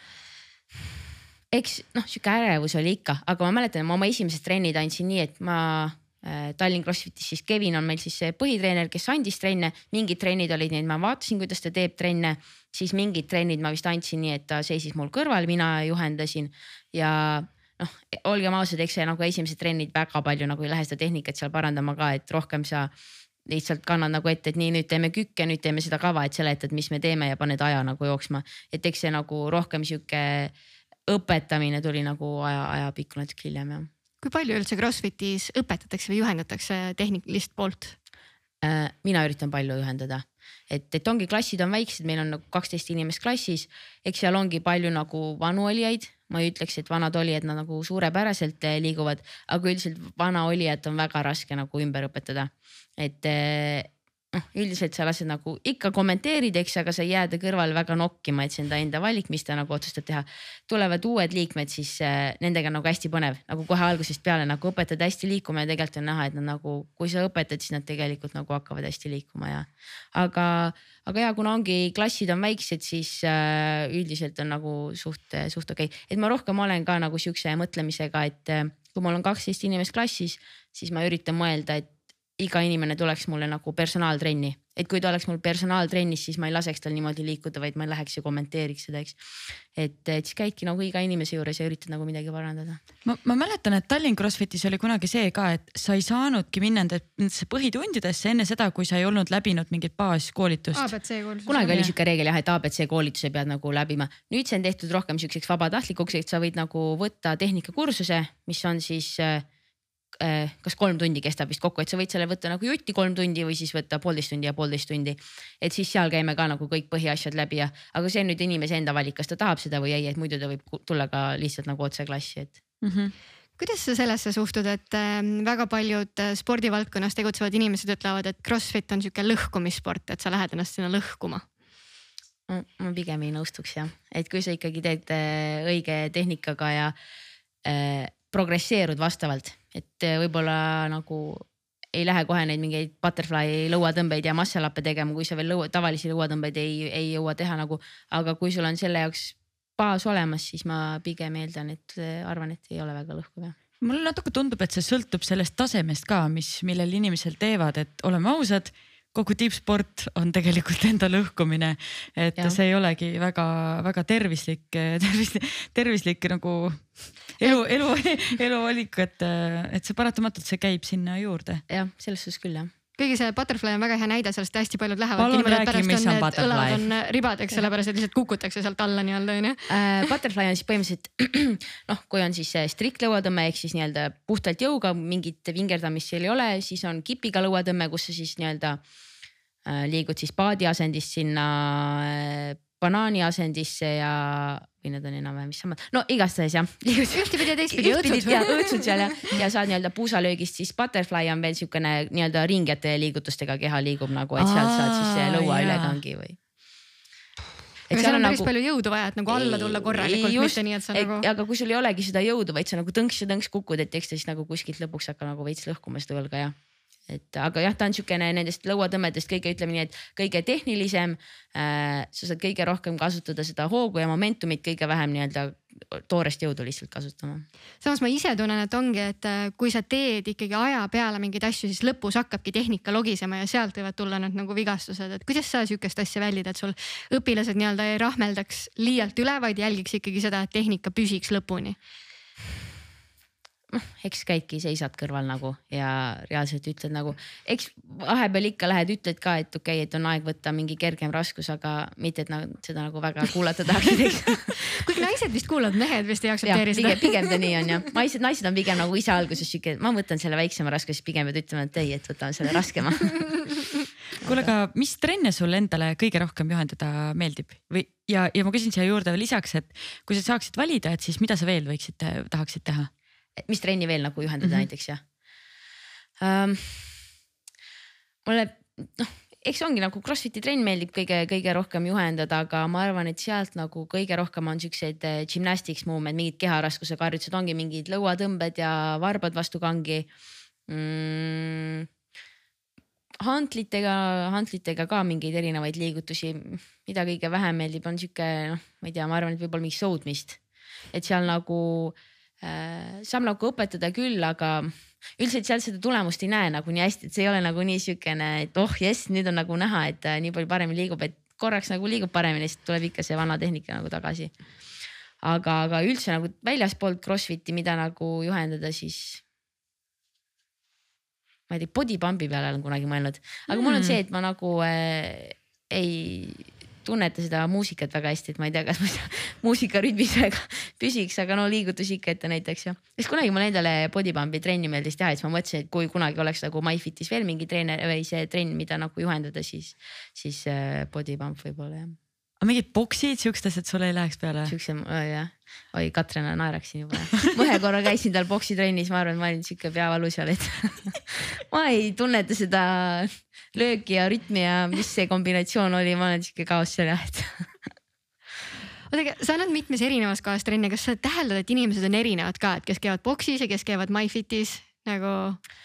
Eks siuke ärevus oli ikka, aga ma mäletan, ma oma esimesed trennid andsin nii, et ma Tallinn CrossFitis, siis Kevin on meil siis see põhitreener, kes andis trenne, mingid trennid olid nii, et ma vaatasin, kuidas ta teeb trenne, siis mingid trennid ma vist andsin nii, et ta seisis mul kõrval, mina juhendasin ja olgem ausad, eks see nagu esimesed trennid väga palju nagu ei lähe seda tehnikat seal parandama ka, et rohkem sa lihtsalt kannad nagu ette, et nii nüüd teeme kükke, nüüd teeme seda kava, et seletad, mis me teeme ja paned aja nagu jooksma. Et eks see nagu rohkem siuke õpetamine tuli nagu aja pikku natuke hiljem. Kui palju üldse CrossFitis õpetatakse või juhendatakse tehnilist poolt? Mina üritan palju juhendada. Et ongi klassid on väiksed, meil on nagu 12 inimest klassis, eks seal ongi palju nagu vanu olijaid. Ma ei ütleks, et vanad olijad nad nagu suurepäraselt liiguvad, aga üldiselt vana olijad on väga raske nagu ümber õpetada. Et üldiselt sa lased nagu ikka kommenteerida, eks, aga sa ei jääda kõrval väga nokkima, et see enda valik, mis ta nagu otsustad teha. Tulevad uued liikmed, siis nendega nagu hästi põnev, nagu kohe algusest peale nagu õpetad hästi liikuma ja tegelikult on näha, et nad nagu, kui sa õpetad, siis nad tegelikult nagu hakkavad hästi liikuma ja. Aga ja kuna ongi klassid on väiksed, siis üldiselt on nagu suht okei. Et ma rohkem olen ka nagu siukse mõtlemisega, et kui mul on 12 inimest klassis, siis ma üritan mõelda, et iga inimene tuleks mulle nagu personaaltrenni, et kui ta oleks mul personaaltrennis, siis ma ei laseks tal niimoodi liikuda, vaid ma ei läheks ja kommenteeriks seda, eks. Et siis käidki nagu iga inimese juures ja üritad nagu midagi parandada. Ma mäletan, et Tallinn CrossFitis oli kunagi see ka, et sa ei saanudki minna nendesse põhitundidesse enne seda, kui sa ei olnud läbinud mingit baaskoolitust. ABC koolitus. Kunagi oli siuke reegel jah, et ABC koolituse pead nagu läbima. Nüüd see on tehtud rohkem siukseks vabatahtlikuks, et sa võid nagu võtta tehnikakursuse, mis on siis kas 3 tundi kestab vist kokku, et sa võid selle võtta nagu jutti 3 tundi või siis võtta 1,5 tundi ja 1,5 tundi. Et siis seal käime ka nagu kõik põhiasjad läbi ja, aga see on nüüd inimese enda valik, kas ta tahab seda või ei, et muidu ta võib tulla ka lihtsalt nagu otse klassi, et. Kuidas sa sellesse suhtud, et väga paljud spordivaldkonnas tegutsevad inimesed ütlevad, et CrossFit on siuke lõhkumissport, et sa lähed ennast sinna lõhkuma? Ma pigem ei nõustuks jah, et kui sa ikkagi teed õige tehnikaga ja progresseerud vastavalt, et võib-olla nagu ei lähe kohe neid mingeid butterfly lõuatõmbeid ja muscle-up'e tegema, kui sa veel tavalisi lõuatõmbeid ei jõua teha nagu, aga kui sul on selle jaoks baas olemas, siis ma pigem eeldan, et arvan, et ei ole väga lõhkuv. Mulle natuke tundub, et see sõltub sellest tasemest ka, millel inimesel teevad, et oleme ausad, kogu tippsport on tegelikult enda lõhkumine, et ja. See ei olegi väga tervislik nagu elu valik, et see paratamatult see käib sinna juurde. Jah, selles suhtes küll jah. Kõigi see butterfly on väga hea näide, sellest hästi paljud lähevad. Palun räägi, mis on butterfly. Õlad on ribadeks, sellepärast et lihtsalt kukutakse sealt alla nii-öelda. Butterfly on siis põhimõtteliselt, kui on siis strikt lõuatõmme ehk siis nii-öelda puhtalt jõuga, mingit vingerdamist seal ei ole, siis on kipiga lõuatõmme, kus sa siis nii-öelda liigud siis paadi asendist sinna banaani asendisse ja või need on enam-vähem mis samad. No igastahes jah. Ühtpidi ja teistpidi õõtsud seal ja saad nii-öelda puusalöögist, siis butterfly on veel siukene nii-öelda ringjate liigutustega keha liigub nagu, et sealt saad siis lõua ülekangi või. Aga seal on päris palju jõudu vaja, et nagu alla tulla korralikult, mitte nii, et sa nagu. Aga kui sul ei olegi seda jõudu, vaid sa nagu tõnks kukud, et eks ta siis nagu kuskilt lõpuks hakka nagu veits lõhkuma seda õlga ja. Et aga jah, ta on siukene nendest lõuatõmmedest kõige, ütleme nii, et kõige tehnilisem. Sa saad kõige rohkem kasutada seda hoogu ja momentumit, kõige vähem nii-öelda toorest jõudu lihtsalt kasutama. Samas ma ise tunnen, et ongi, et kui sa teed ikkagi aja peale mingeid asju, siis lõpus hakkabki tehnika logisema ja sealt võivad tulla need nagu vigastused, et kuidas sa siukest asja väldid, et sul õpilased nii-öelda ei rahmeldaks liialt üle, vaid jälgiks ikkagi seda, et tehnika püsiks lõpuni. Eks käidki, seisad kõrval nagu ja reaalselt ütled nagu, eks vahepeal ikka lähed, ütled ka, et okei, et on aeg võtta mingi kergem raskus, aga mitte, et seda nagu väga kuulata tahaksid, eks. Kuigi naised vist kuulavad, mehed vist ei aktsepteeri seda. Pigem ta nii on jah. Naised on pigem nagu ise alguses siuke, ma võtan selle väiksema raskuse, siis pigem pead ütlema, et ei, et võtame selle raskema. Kuule, aga mis trenne sul endale kõige rohkem juhendada meeldib? Ja ma küsin siia juurde veel lisaks, et kui sa saaksid valida, et siis mida sa veel tahaksid teha? Mis trenni veel nagu juhendada näiteks jah. Mulle, eks ongi nagu CrossFiti trenn meeldib kõige rohkem juhendada, aga ma arvan, et sealt nagu kõige rohkem on siuksed gymnastics movement, mingid keharaskusega harjutused, ongi mingid lõuatõmbed ja varbad vastu kangi. Hantlitega ka mingeid erinevaid liigutusi, mida kõige vähem meeldib, on siuke, ma ei tea, ma arvan, et võib-olla mingi soudmist, et seal nagu saab nagu õpetada küll, aga üldiselt seal seda tulemust ei näe nagu nii hästi, et see ei ole nagu nii siukene, et jess, nüüd on nagu näha, et nii palju paremini liigub, et korraks nagu liigub paremini, siis tuleb ikka see vana tehnika nagu tagasi. Aga üldse nagu väljaspoolt CrossFiti, mida nagu juhendada, siis ma ei tea, body pump'i peale olen kunagi mõelnud, aga mul on see, et ma nagu ei tunneta seda muusikat väga hästi, et ma ei tea, kas ma muusika rütmis väga püsiks, aga no liigutusi ikka ette näiteks jah. Sest kunagi mul endale body pump'i trenni meeldis teha, et ma mõtlesin, et kui kunagi oleks nagu MyFitis veel mingi treener või see trenn, mida nagu juhendada, siis body pump võib-olla jah. Aga mingid boksid siukstes, et sulle ei läheks peale? Siukse, jah. Oi, Katrina naeraksin juba. Ma ühe korra käisin tal boksitrennis, ma arvan, et ma olin siuke peavalu seal, et ma ei tunneta seda lööki ja rütmi ja mis see kombinatsioon oli, ma olen siuke kaos seal jah, et. Oodage, sa annad mitmes erinevas kohas trenni, kas sa täheldad, et inimesed on erinevad ka, et kes käivad boksis ja kes käivad MyFitis nagu?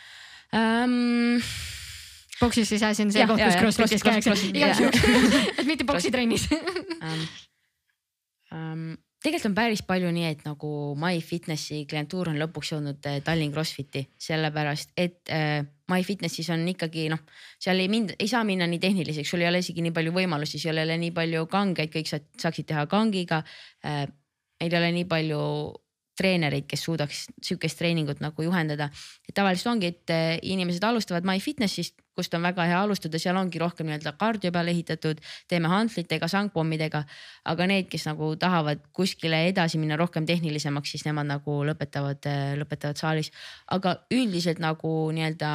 Boksis siis on see koht, kus CrossFitis käiakse. Et mitte boksitrennis. Tegelikult on päris palju nii, et nagu MyFitnessi klientuur on lõpuks jõudnud Tallinn CrossFiti, sellepärast et MyFitnessis on ikkagi seal ei saa minna nii tehniliseks, sul ei ole isegi nii palju võimalusi, sul ei ole nii palju kangeid, kõik saaksid teha kangiga. Meil ei ole nii palju treenereid, kes suudaks sihukest treeningut nagu juhendada. Et tavaliselt ongi, et inimesed alustavad MyFitnessist, kust on väga hea alustada, seal ongi rohkem nii-öelda kardio peale ehitatud, teeme hantlitega, sangpommidega, aga need, kes nagu tahavad kuskile edasi minna rohkem tehnilisemaks, siis nemad nagu lõpetavad saalis. Aga üldiselt nagu nii-öelda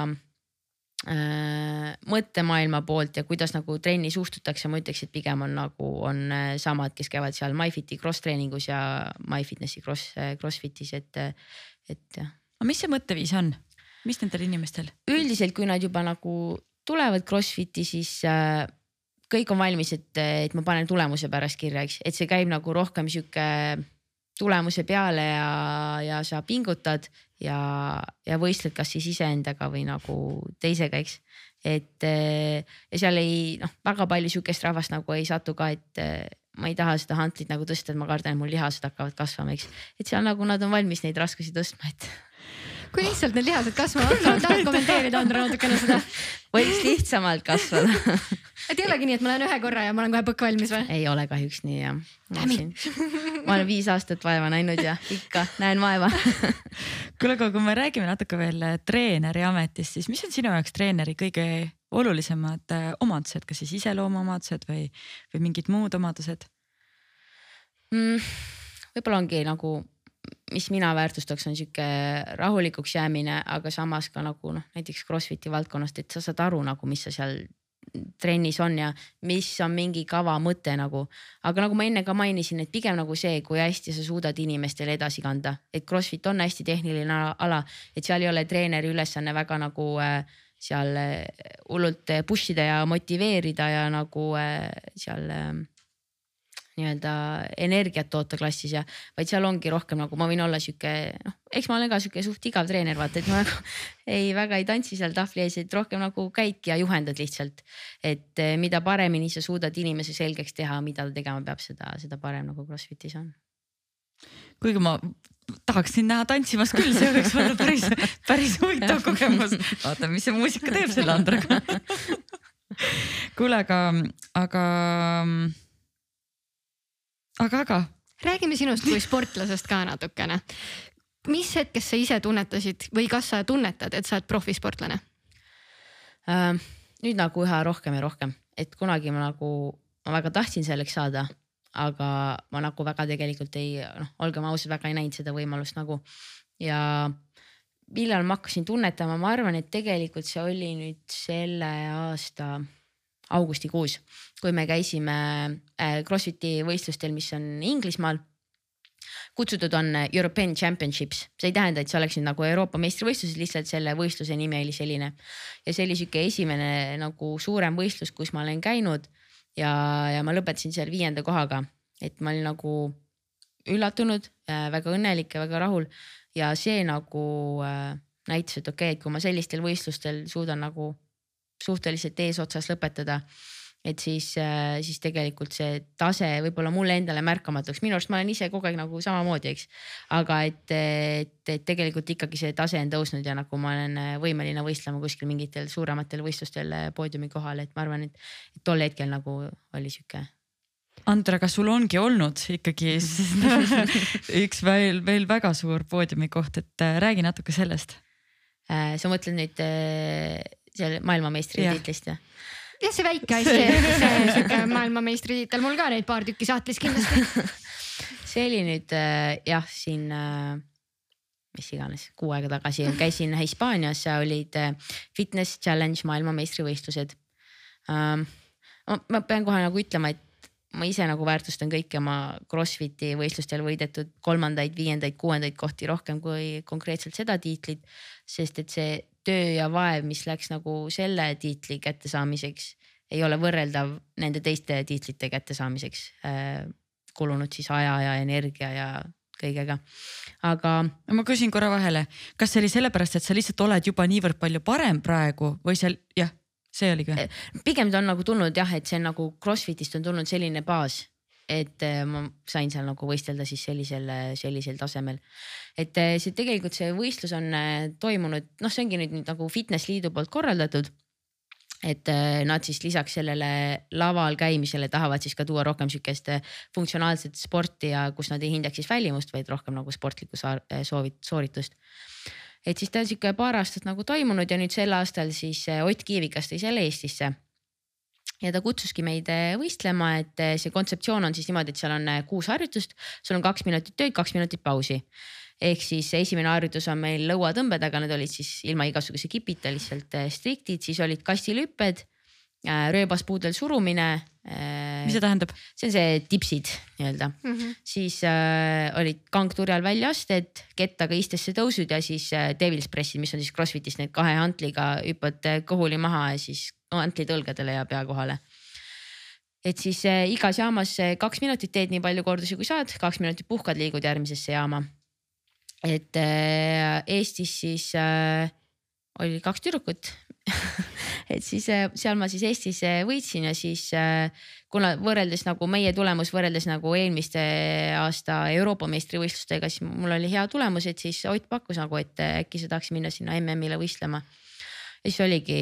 mõttemaailma poolt ja kuidas nagu trenni suhtutakse, ma ütleks, et pigem on samad, kes käivad seal MyFiti cross treeningus ja MyFitnessi crossfitis, et jah. Aga mis see mõtteviis on? Mis nendel inimestel? Üldiselt, kui nad juba nagu tulevad crossfiti, siis kõik on valmis, et ma panen tulemuse pärast kirja, eks, et see käib nagu rohkem sihuke tulemuse peale ja sa pingutad ja võistled kas siis iseendaga või nagu teisega, eks. Et ja seal väga palju sihukest rahvast nagu ei satu ka, et ma ei taha seda hantlit nagu tõsta, et ma kardan, et mul lihased hakkavad kasvama, eks. Et seal nagu nad on valmis neid raskusi tõstma, et. Kui lihtsalt need lihased kasvavad, tahad kommenteerida, Andra, natukene seda? Võiks lihtsamalt kasvada. Et ei olegi nii, et ma lähen ühe korra ja ma olen kohe põkk valmis või? Ei ole kahjuks nii, jah. Ma olen 5 aastat vaeva näinud ja ikka näen vaeva. Kuule, aga kui me räägime natuke veel treeneri ametist, siis mis on sinu jaoks treeneri kõige olulisemad omadused, kas siis iseloomuomadused või mingid muud omadused? Võib-olla ongi nagu, mis mina väärtustaks, on sihuke rahulikuks jäämine, aga samas ka nagu näiteks CrossFiti valdkonnast, et sa saad aru nagu, mis sa seal trennis on ja mis on mingi kava mõte nagu. Aga nagu ma enne ka mainisin, et pigem nagu see, kui hästi sa suudad inimestele edasi kanda, et CrossFit on hästi tehniline ala, et seal ei ole treeneri ülesanne väga nagu seal hullult push ida ja motiveerida ja nagu seal nii-öelda energiat toota klassis ja vaid seal ongi rohkem nagu ma võin olla sihuke, eks ma olen ka sihuke suht igav treener, vaata, et ma väga ei tantsi seal tahvli ees, et rohkem nagu käidki ja juhendad lihtsalt. Et mida paremini sa suudad inimese selgeks teha, mida ta tegema peab, seda parem nagu CrossFitis on. Kuigi ma tahaks sind näha tantsimas küll, see oleks olnud päris huvitav kogemus. Vaata, mis see muusika teeb selle Andraga. Kuule, aga. Räägime sinust kui sportlasest ka natukene. Mis hetkest sa ise tunnetasid või kas sa tunnetad, et sa oled profisportlane? Nüüd nagu üha rohkem ja rohkem, et kunagi ma väga tahtsin selleks saada, aga ma nagu väga tegelikult olgem ausad, väga ei näinud seda võimalust nagu. Ja millal ma hakkasin tunnetama, ma arvan, et tegelikult see oli nüüd selle aasta augustikuus, kui me käisime CrossFiti võistlustel, mis on Inglismaal. Kutsutud on European Championships. See ei tähenda, et see oleks nüüd nagu Euroopa meistrivõistlused, lihtsalt selle võistluse nimi oli selline. Ja see oli siuke esimene nagu suurem võistlus, kus ma olen käinud ja ma lõpetasin seal 5. kohaga. Et ma olin nagu üllatunud, väga õnnelik ja väga rahul. Ja see nagu näitas, et okei, et kui ma sellistel võistlustel suudan nagu suhteliselt eesotsas lõpetada, et siis tegelikult see tase võib-olla mulle endale märkamatuks. Minu arust ma olen ise kogu aeg nagu samamoodi, eks. Aga et tegelikult ikkagi see tase on tõusnud ja nagu ma olen võimeline võistlema kuskil mingitel suurematel võistlustel poodiumi kohal, et ma arvan, et tol hetkel nagu oli siuke. Andra, kas sul ongi olnud ikkagi üks veel väga suur poodiumi koht, et räägi natuke sellest? Sa mõtled nüüd seal maailmameistri tiitlist ja? Ja see väike asja, maailmameistri tiitel, mul ka neid paar tükki saatlis kindlasti. See oli nüüd jah, siin mis iganes 6 aega tagasi käisin Hispaanias ja olid Fitness Challenge maailmameistrivõistlused. Ma pean kohe nagu ütlema, et ma ise nagu väärtustan kõiki oma CrossFiti võistlustel võidetud 3., 5., 6. kohti rohkem kui konkreetselt seda tiitlit, sest et see töö ja vaev, mis läks nagu selle tiitli kättesaamiseks, ei ole võrreldav nende teiste tiitlite kättesaamiseks. Kulunud siis aja ja energia ja kõigega. Aga ma küsin korra vahele, kas see oli sellepärast, et sa lihtsalt oled juba niivõrd palju parem praegu või seal, jah, see oligi? Pigem ta on nagu tulnud jah, et see on nagu CrossFitist on tulnud selline baas, et ma sain seal nagu võistelda siis sellisel tasemel. Et see tegelikult see võistlus on toimunud, noh, see ongi nüüd nagu Fitness Liidu poolt korraldatud. Et nad siis lisaks sellele laval käimisele tahavad siis ka tuua rohkem sükest funktsionaalset sporti ja kus nad ei hindaks siis välimust, vaid rohkem nagu sportlikku sooritust. Et siis ta on siuke paar aastat nagu toimunud ja nüüd sel aastal siis Ott Kiivikas tõi selle Eestisse. Ja ta kutsuski meid võistlema, et see kontseptsioon on siis niimoodi, et seal on 6 harjutust, sul on 2 minutit tööd, 2 minutit pausi. Ehk siis esimene harjutus on meil lõuatõmbed, aga need olid siis ilma igasuguse kipita lihtsalt striktid, siis olid kastilüpped, rööbaspuudel surumine. Mis see tähendab? See on see tipsid nii-öelda. Siis olid kangturjal väljaasted, kettaga istesse tõusud ja siis Devil's Pressid, mis on siis CrossFitis need 2 hantliga hüppad kõhuli maha ja siis hantli tõlgedele ja pea kohale. Et siis igas jaamas 2 minutit teed nii palju kordusi kui saad, 2 minutit puhkad, liigud järgmisesse jaama. Et Eestis siis oli 2 tüdrukut et siis seal ma siis Eestis võitsin ja siis kuna võrreldes nagu meie tulemus võrreldes nagu eelmiste aasta Euroopa meistrivõistlustega, siis mul oli hea tulemus, et siis Ott pakkus nagu, et äkki sa tahaks minna sinna MM-ile võistlema. Ja siis oligi,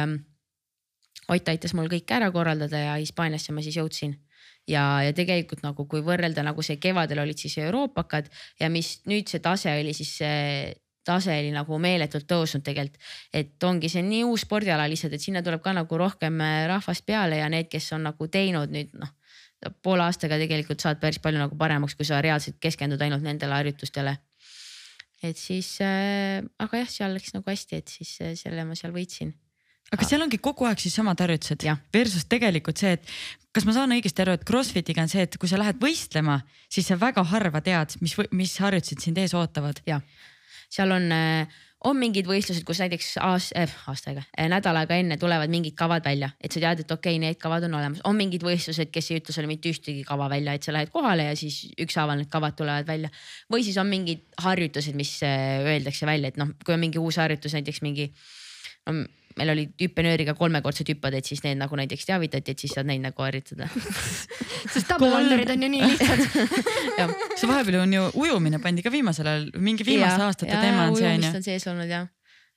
Ott aitas mul kõik ära korraldada ja Hispaaniasse ma siis jõudsin. Ja tegelikult nagu kui võrrelda nagu see kevadel olid siis Euroopakad ja mis nüüd see tase oli, siis see tase oli nagu meeletult tõusnud tegelikult. Et ongi see nii uus spordiala lihtsalt, et sinna tuleb ka nagu rohkem rahvast peale ja need, kes on nagu teinud nüüd poole aastaga tegelikult saad päris palju nagu paremaks, kui sa reaalselt keskendud ainult nendele harjutustele. Et siis, aga jah, seal läks nagu hästi, et siis selle ma seal võitsin. Aga seal ongi kogu aeg siis samad harjutused versus tegelikult see, et kas ma saan õigesti aru, et CrossFitiga on see, et kui sa lähed võistlema, siis sa väga harva tead, mis harjutused sind ees ootavad. Ja, seal on mingid võistlused, kus näiteks nädal aega enne tulevad mingid kavad välja, et sa tead, et okei, need kavad on olemas. On mingid võistlused, kes ei ütle sulle mitte ühtegi kava välja, et sa lähed kohale ja siis ükshaaval need kavad tulevad välja. Või siis on mingid harjutused, mis öeldakse välja, et kui on mingi uus harjutus, näiteks mingi meil oli hüppenööriga 3-kordsed hüppad, et siis need nagu näiteks teavitati, et siis saad neid nagu harjutada. Sest tabelvandurid on ju nii lihtsalt. See vahepeal on ju ujumine pandi ka viimasel ajal, mingi viimaste aastate teema on see. Ujumist on sees olnud ja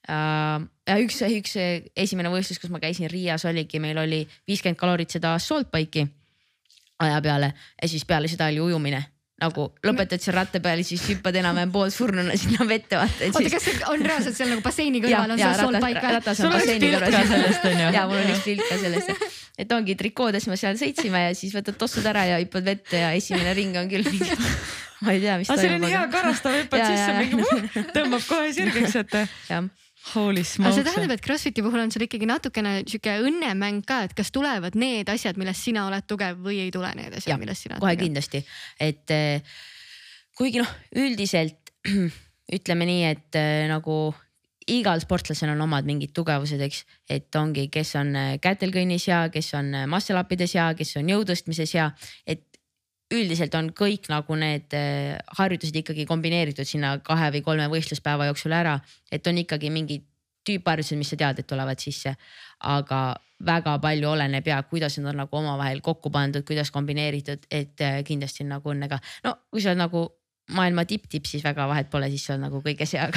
üks esimene võistlus, kus ma käisin Riias oligi, meil oli 50 kalorit seda assault bike'i aja peale ja siis peale seda oli ujumine. Nagu lõpetad seal ratta peal, siis hüppad enam pool surnuna sinna vette vaata. Oota, kas on reaalselt seal nagu basseini kõrval on see assault bike? Ratas on basseini kõrval sellest on ju. Ja mul on üks pilt ka sellest. Et ongi trikoodes me seal sõitsime ja siis võtad tossud ära ja hüppad vette ja esimene ring on küll mingi, ma ei tea, mis toimub. See on hea karastav, hüppad sisse mingi tõmbab kohe sirgeks, et holy smokes. See tähendab, et CrossFiti puhul on sul ikkagi natukene siuke õnnemäng ka, et kas tulevad need asjad, millest sina oled tugev või ei tule need asjad, millest sina oled kohe tugev. Kindlasti, et kuigi üldiselt ütleme nii, et nagu igal sportlasel on omad mingid tugevused, eks, et ongi, kes on kätelkõnnis hea, kes on muscle-upides hea, kes on jõutõstmises hea, et üldiselt on kõik nagu need harjutused ikkagi kombineeritud sinna 2 või 3 võistluspäeva jooksul ära, et on ikkagi mingid tüüpharjutused, mis sa tead, et tulevad sisse, aga väga palju oleneb ja kuidas nad on nagu omavahel kokku pandud, kuidas kombineeritud, et kindlasti on nagu õnnega. No kui sa oled nagu maailma tipp, siis väga vahet pole, siis on nagu kõige see,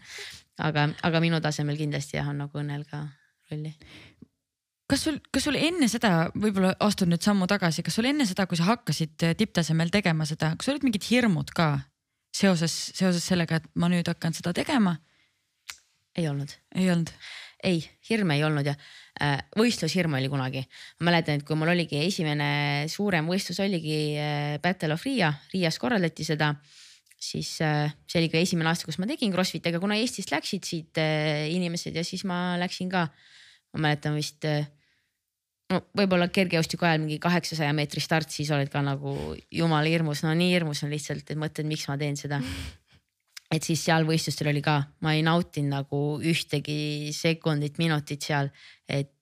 aga minu tasemel kindlasti on nagu õnnel ka rolli. Kas sul enne seda, võib-olla astud nüüd sammu tagasi, kas sul enne seda, kui sa hakkasid tipptasemel tegema seda, kas olid mingid hirmud ka seoses sellega, et ma nüüd hakkan seda tegema? Ei olnud. Ei olnud? Ei, hirme ei olnud ja võistlushirm oli kunagi. Ma mäletan, et kui mul oligi esimene suurem võistlus oligi Battle of Riias korraldati seda, siis see oli ka esimene aasta, kus ma tegin CrossFit, aga kuna Eestist läksid siit inimesed ja siis ma läksin ka, ma mäletan vist võib-olla kergejõustiku ajal mingi 800 meetri start, siis oled ka nagu jumala hirmus, no nii hirmus on lihtsalt, et mõtled, miks ma teen seda. Et siis seal võistlustel oli ka, ma ei nautinud nagu ühtegi sekundit, minutit seal, et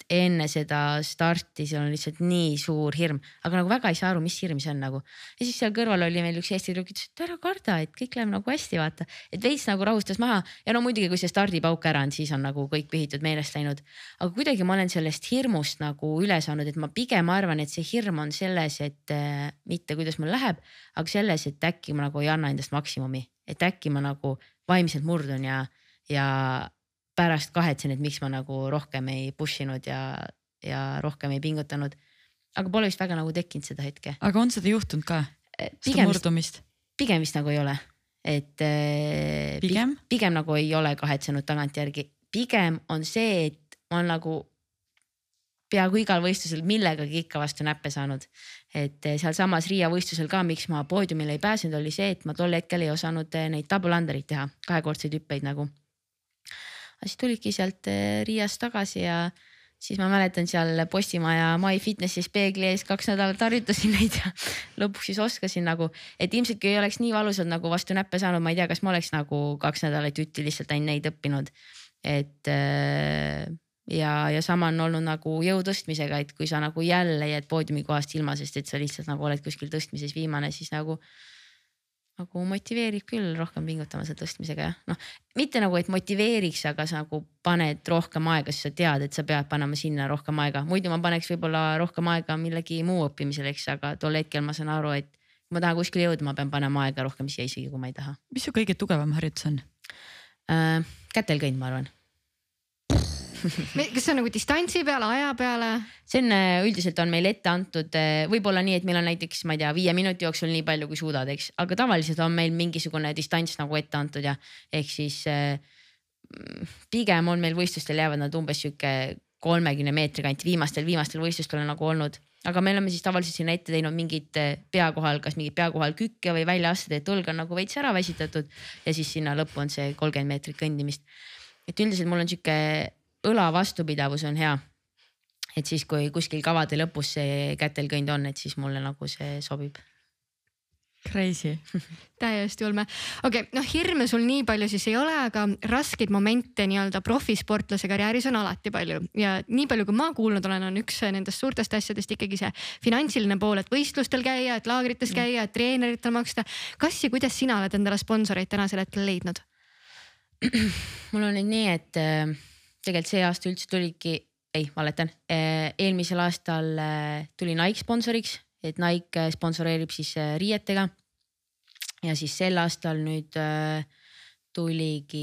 enne seda starti, seal on lihtsalt nii suur hirm, aga nagu väga ei saa aru, mis hirm see on nagu. Ja siis seal kõrval oli meil üks Eesti tüdruk, ütles, et ära karda, et kõik läheb nagu hästi, vaata. Et veits nagu rahustas maha ja no muidugi, kui see stardipauk ära on, siis on nagu kõik pihitud meelest läinud. Aga kuidagi ma olen sellest hirmust nagu üle saanud, et ma pigem arvan, et see hirm on selles, et mitte kuidas mul läheb, aga selles, et äkki ma nagu ei anna endast maksimumi, et äkki ma nagu vaimselt murdun ja pärast kahetsen, et miks ma nagu rohkem ei push inud ja rohkem ei pingutanud. Aga pole vist väga nagu tekkinud seda hetke. Aga on seda juhtunud ka? Seda murdumist? Pigem vist nagu ei ole. Et pigem nagu ei ole kahetsenud tagantjärgi. Pigem on see, et ma olen nagu peaaegu igal võistlusel millegagi ikka vastu näppe saanud. Et seal samas Riia võistlusel ka, miks ma poodiumile ei pääsenud, oli see, et ma tol hetkel ei osanud neid double under'id teha, 2-kordseid hüppeid nagu. Siis tulidki sealt Riiast tagasi ja siis ma mäletan seal Postimaja MyFitnessis peegli ees 2 nädalat harjutasin neid ja lõpuks siis oskasin nagu, et ilmselt kui ei oleks nii valusalt nagu vastu näppe saanud, ma ei tea, kas ma oleks nagu 2 nädalat jutti lihtsalt ainult neid õppinud. Et ja sama on olnud nagu jõu tõstmisega, et kui sa nagu jälle jääd poodiumi kohast ilma, sest et sa lihtsalt nagu oled kuskil tõstmises viimane, siis nagu motiveerib küll rohkem pingutama selle tõstmisega ja noh, mitte nagu, et motiveeriks, aga sa nagu paned rohkem aega, siis sa tead, et sa pead panema sinna rohkem aega. Muidu ma paneks võib-olla rohkem aega millegi muu õppimisel, eks, aga tol hetkel ma saan aru, et kui ma tahan kuskil jõuda, ma pean panema aega rohkem siia isegi, kui ma ei taha. Mis su kõige tugevam harjutus on? Kätel kõnd, ma arvan. Kas see on nagu distantsi peale, aja peale? See on üldiselt on meil ette antud, võib-olla nii, et meil on näiteks, ma ei tea, 5 minuti jooksul nii palju, kui suudad, eks, aga tavaliselt on meil mingisugune distants nagu ette antud ja ehk siis pigem on meil võistlustel jäävad nad umbes siuke 30 meetri kanti viimastel võistlustel on nagu olnud, aga me oleme siis tavaliselt sinna ette teinud mingid peakohal, kas mingid peakohal kükke või välja astud, et õlg on nagu veits ära väsitatud ja siis sinna lõppu on see 30 meetrit kõndimist. Et üldiselt mul on siuke õla vastupidavus on hea. Et siis kui kuskil kavade lõpus see kätelkõnd on, et siis mulle nagu see sobib. Crazy. Täiesti ulme. Okei, noh hirme sul nii palju siis ei ole, aga raskeid momente nii-öelda profisportlase karjääris on alati palju. Ja nii palju, kui ma kuulnud olen, on üks nendest suurtest asjadest ikkagi see finantsiline pool, et võistlustel käia, et laagrites käia, et treeneritel maksta. Kas ja kuidas sina oled endale sponsoreid tänasel hetkel leidnud? Mul on nüüd nii, et tegelikult see aasta üldse tulidki, valetan, eelmisel aastal tuli Nike sponsoriks, et Nike sponsoreerib siis riietega ja siis sel aastal nüüd tuligi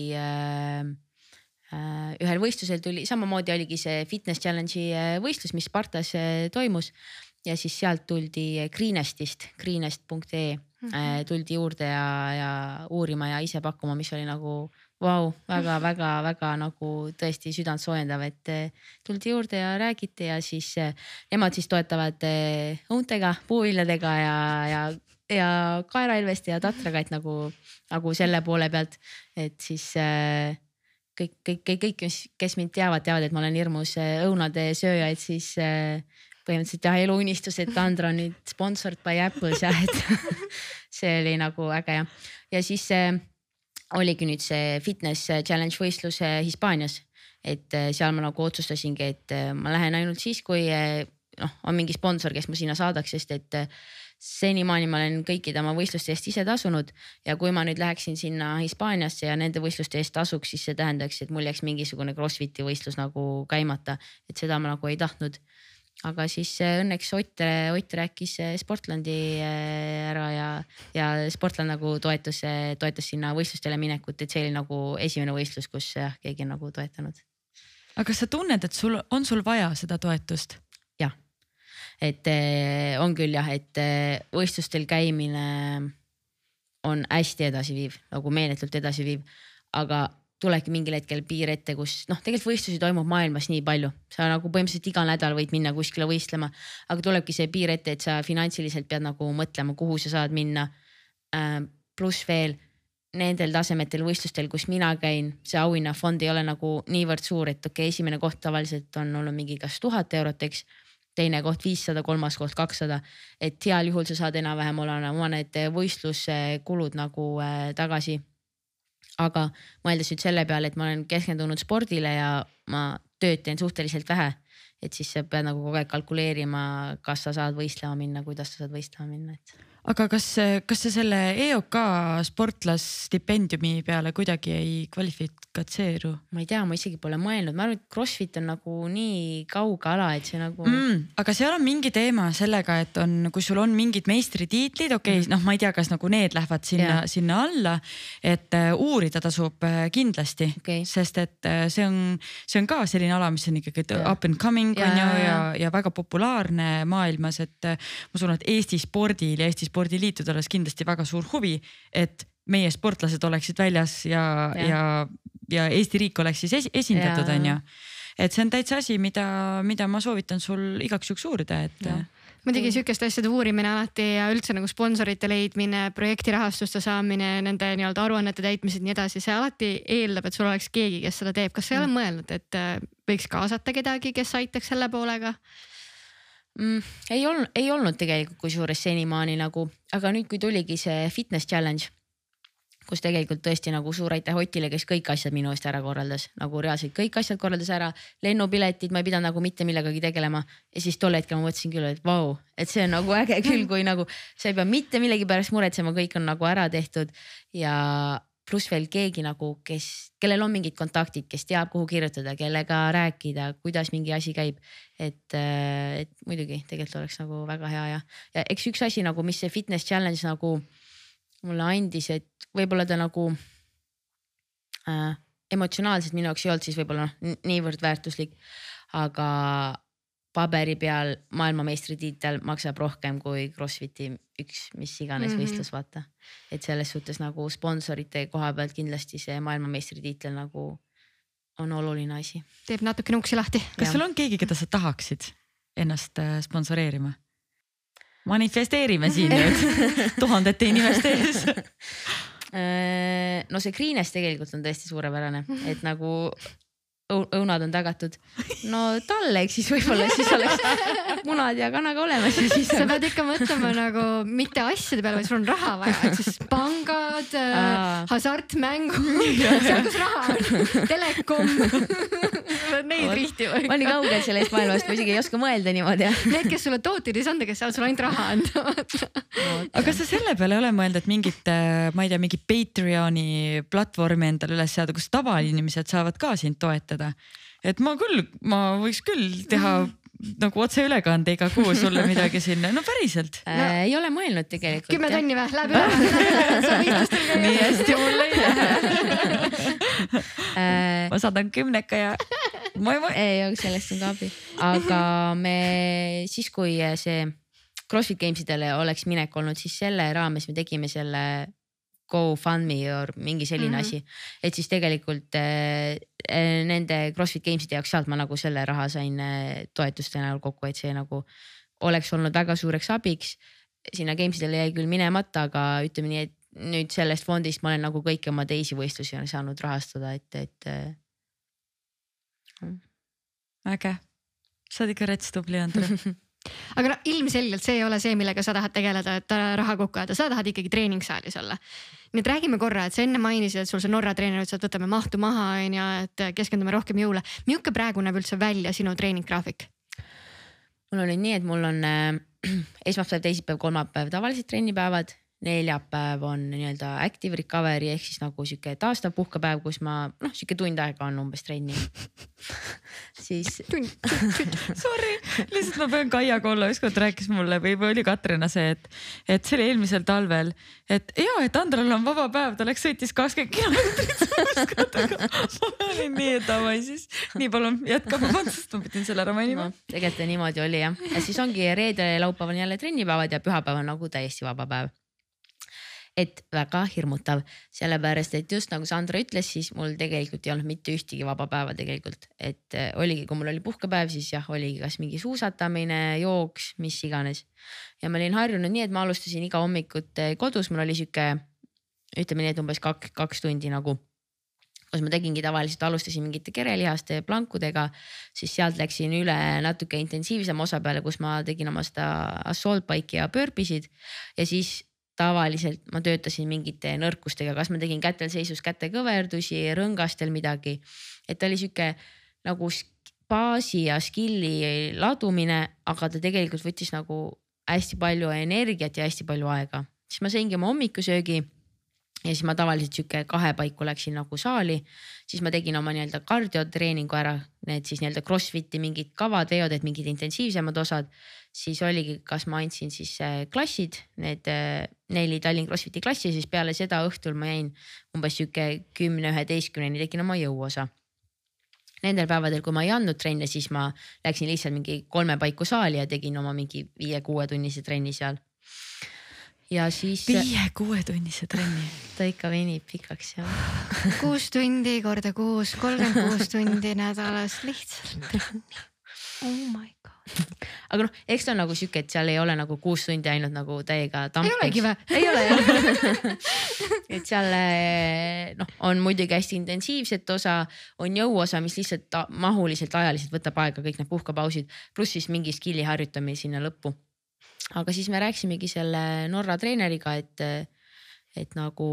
ühel võistlusel tuli, samamoodi oligi see Fitness Challenge'i võistlus, mis Spartas toimus ja siis sealt tuldi Greenestist, greenest.ee tuldi juurde ja uurima ja ise pakkuma, mis oli nagu vau, väga nagu tõesti südant soojendav, et tuldi juurde ja räägiti ja siis nemad siis toetavad õuntega, puuviljadega ja kaerailveste ja tatraga, et nagu selle poole pealt, et siis kõik, kes mind teavad, et ma olen hirmus õunade sööja, et siis põhimõtteliselt eluunistus, et Andra on nüüd sponsored by Apples ja et see oli nagu äge ja siis oligi nüüd see Fitness Challenge võistlus Hispaanias, et seal ma nagu otsustasingi, et ma lähen ainult siis, kui on mingi sponsor, kes ma sinna saadaks, sest et senimaani ma olen kõikide oma võistluste eest ise tasunud ja kui ma nüüd läheksin sinna Hispaaniasse ja nende võistluste eest tasuks, siis see tähendaks, et mul jääks mingisugune CrossFiti võistlus nagu käimata, et seda ma nagu ei tahtnud. Aga siis õnneks Ott rääkis Sportlandi ära ja Sportland nagu toetas sinna võistlustele minekut, et see oli nagu esimene võistlus, kus keegi on nagu toetanud. Aga kas sa tunned, et on sul vaja seda toetust? Jah, et on küll jah, et võistlustel käimine on hästi edasiviiv, nagu meeletult edasiviiv, aga tulebki mingil hetkel piir ette, kus tegelikult võistlusi toimub maailmas nii palju. Sa nagu põhimõtteliselt iga nädal võid minna kuskile võistlema, aga tulebki see piir ette, et sa finantsiliselt pead nagu mõtlema, kuhu sa saad minna. Pluss veel nendel tasemetel võistlustel, kus mina käin, see auhinnafond ei ole nagu niivõrd suur, et esimene koht tavaliselt on olnud mingi kas 1000 eurot, eks, teine koht 500, kolmas koht 200, et heal juhul sa saad enam-vähem oma need võistluskulud nagu tagasi. Aga mõeldes nüüd selle peale, et ma olen keskendunud spordile ja ma tööd teen suhteliselt vähe, et siis sa pead nagu kogu aeg kalkuleerima, kas sa saad võistlema minna, kuidas sa saad võistlema minna, et. aga kas sa selle EOK sportlasstipendiumi peale kuidagi ei kvalifikatseeru? Ma ei tea, ma isegi pole mõelnud, ma arvan, et CrossFit on nagu nii kauge ala, et see nagu. Aga seal on mingi teema sellega, et kui sul on mingid meistritiitlid, noh, ma ei tea, kas nagu need lähevad sinna alla, et uurida tasub kindlasti, sest et see on ka selline ala, mis on ikkagi up and coming on ju ja väga populaarne maailmas, et ma usun, et Eesti spordil ja Eesti spordiliitudel oleks kindlasti väga suur huvi, et meie sportlased oleksid väljas ja Eesti riik oleks siis esindatud, on ju. Et see on täitsa asi, mida ma soovitan sul igaks juhuks uurida, et. Muidugi sükeste asjade uurimine alati ja üldse nagu sponsorite leidmine, projektirahastuste saamine, nende nii-öelda aruannete täitmised nii edasi, see alati eeldab, et sul oleks keegi, kes seda teeb. Kas sa ei ole mõelnud, et võiks kaasata kedagi, kes aitaks selle poolega? Ei olnud tegelikult kusjuures senimaani nagu, aga nüüd kui tuligi see fitness challenge, kus tegelikult tõesti nagu suur aitäh Otile, kes kõik asjad minu eest ära korraldas, nagu reaalselt kõik asjad korraldas ära, lennupiletid, ma ei pidanud nagu mitte millegagi tegelema ja siis tol hetkel ma mõtlesin küll, et vau, et see on nagu äge küll, kui nagu sa ei pea mitte millegi pärast muretsema, kõik on nagu ära tehtud ja pluss veel keegi nagu, kellel on mingid kontaktid, kes teab, kuhu kirjutada, kellega rääkida, kuidas mingi asi käib. Et muidugi tegelikult oleks nagu väga hea ja eks üks asi nagu, mis see fitness challenge nagu mulle andis, et võib-olla ta nagu emotsionaalselt minu jaoks ei olnud siis võib-olla niivõrd väärtuslik, aga paberi peal maailmameistritiitel maksab rohkem kui CrossFiti üks mis iganes võistlus, vaata. Et selles suhtes nagu sponsorite koha pealt kindlasti see maailmameistritiitel nagu on oluline asi. Teeb natuke nuksi lahti. Kas sul on keegi, keda sa tahaksid ennast sponsoreerima? Manifesteerime siin nüüd 1000 inimeste ees. No see Greenes tegelikult on tõesti suurepärane, et nagu õunad on tagatud. No talle, eks siis võib-olla siis oleks munad ja kanaga olemas. Ja siis sa pead ikka mõtlema nagu mitte asjade peale, vaid sul on raha vaja, et siis pangad, hasartmängud, seal kus raha on, telekom, neid rihti. Ma nii kaugel sellest maailmast, ma isegi ei oska mõelda niimoodi. Need, kes sulle tooted ei saanud, kes saavad sulle ainult raha anda. Aga kas sa selle peale ei ole mõelda, et mingit, ma ei tea, mingi Patreoni platvormi endale üles seada, kus tavainimesed saavad ka sind toetada? Et ma võiks küll teha nagu otseülekande iga kuu sulle midagi sinna, no päriselt. Ei ole mõelnud tegelikult. 10 tonni või? Läheb üle. Nii hästi mulle ei lähe. Ma saadan 10 ja ei, sellest on ka abi. Aga me siis, kui see CrossFit Gamesidele oleks minek olnud, siis selle raames me tegime selle GoFundMe või mingi selline asi. Et siis tegelikult nende CrossFit Gameside jaoks sealt ma nagu selle raha sain toetuste näol kokku, et see nagu oleks olnud väga suureks abiks. Sinna Gamesidele jäi küll minemata, aga ütleme nii, et nüüd sellest fondist ma olen nagu kõiki oma teisi võistlusi saanud rahastada, et. Äge. Sa oled ikka rets tubli, Andra. Aga no, ilmselgelt see ei ole see, millega sa tahad tegeleda, et raha kokku ajada, sa tahad ikkagi treeningsaalis olla. Nii et räägime korra, et sa enne mainisid, et sul see Norra treener ütles, et võtame mahtu maha ja et keskendume rohkem jõule. Milline praegu näeb üldse välja sinu treeninggraafik? Mul on nii, et mul on esmaspäev, teisipäev, kolmapäev tavalised trennipäevad. Neljapäev on nii-öelda active recovery ehk siis nagu siuke taastav puhkepäev, kus ma siuke tund aega on umbes trenni. Siis sorry, lihtsalt ma pean Kaiaga olla, ükskord rääkis mulle või oli Katrina see, et see oli eelmisel talvel, et Andral on vaba päev, ta läks sõitis 20 kilomeetrit suuskadega. Ma olin nii, et avai siis. Nii palun jätkama, sest ma pidin selle ära mainima. Tegelikult niimoodi oli jah. Ja siis ongi reede ja laupäev on jälle trennipäevad ja pühapäev on nagu täiesti vaba päev. Et väga hirmutav, sellepärast, et just nagu Sandra ütles, siis mul tegelikult ei olnud mitte ühtegi vaba päeva tegelikult. Et oligi, kui mul oli puhkepäev, siis jah, oligi kas mingi suusatamine, jooks, mis iganes. Ja ma olin harjunud nii, et ma alustasin iga hommikut kodus, mul oli siuke, ütleme nii, et umbes 2 tundi nagu. Kus ma tegingi tavaliselt, alustasin mingite kerelihaste plankudega, siis sealt läksin üle natuke intensiivsem osa peale, kus ma tegin oma seda assault bike'i ja burpeesid ja siis tavaliselt ma töötasin mingite nõrkustega, kas ma tegin kätel seisus kätekõverdusi, rõngastel midagi. Et ta oli siuke nagu baasi ja skill'i ladumine, aga ta tegelikult võttis nagu hästi palju energiat ja hästi palju aega. Siis ma sõingi oma hommikusöögi ja siis ma tavaliselt siuke 2 paiku läksin nagu saali. Siis ma tegin oma nii-öelda kardiotreeningu ära, need siis nii-öelda crossfiti mingid kavad, veod, et mingid intensiivsemad osad. Siis oligi, kas ma andsin siis klassid, need 4 Tallinn crossfiti klassi, siis peale seda õhtul ma jäin umbes siuke 10-11-ni tegin oma jõuosa. Nendel päevadel, kui ma ei andnud trenne, siis ma läksin lihtsalt mingi 3 paiku saali ja tegin oma mingi 5-6 tunnise trenni seal. Ja siis 5-6 tunnise trenni. Ta ikka venib pikaks ja 6 tundi korda 6, 36 tundi nädalas lihtsalt. Oh my god. Aga noh, eks ta on nagu siuke, et seal ei ole nagu 6 tundi ainult nagu täiega tamp. Ei olegi või? Ei ole jah. Et seal on muidugi hästi intensiivset osa, on jõuosa, mis lihtsalt mahuliselt ajaliselt võtab aega, kõik need puhkapausid, pluss siis mingi skilli harjutamine sinna lõppu. Aga siis me rääkisimegi selle Norra treeneriga, et nagu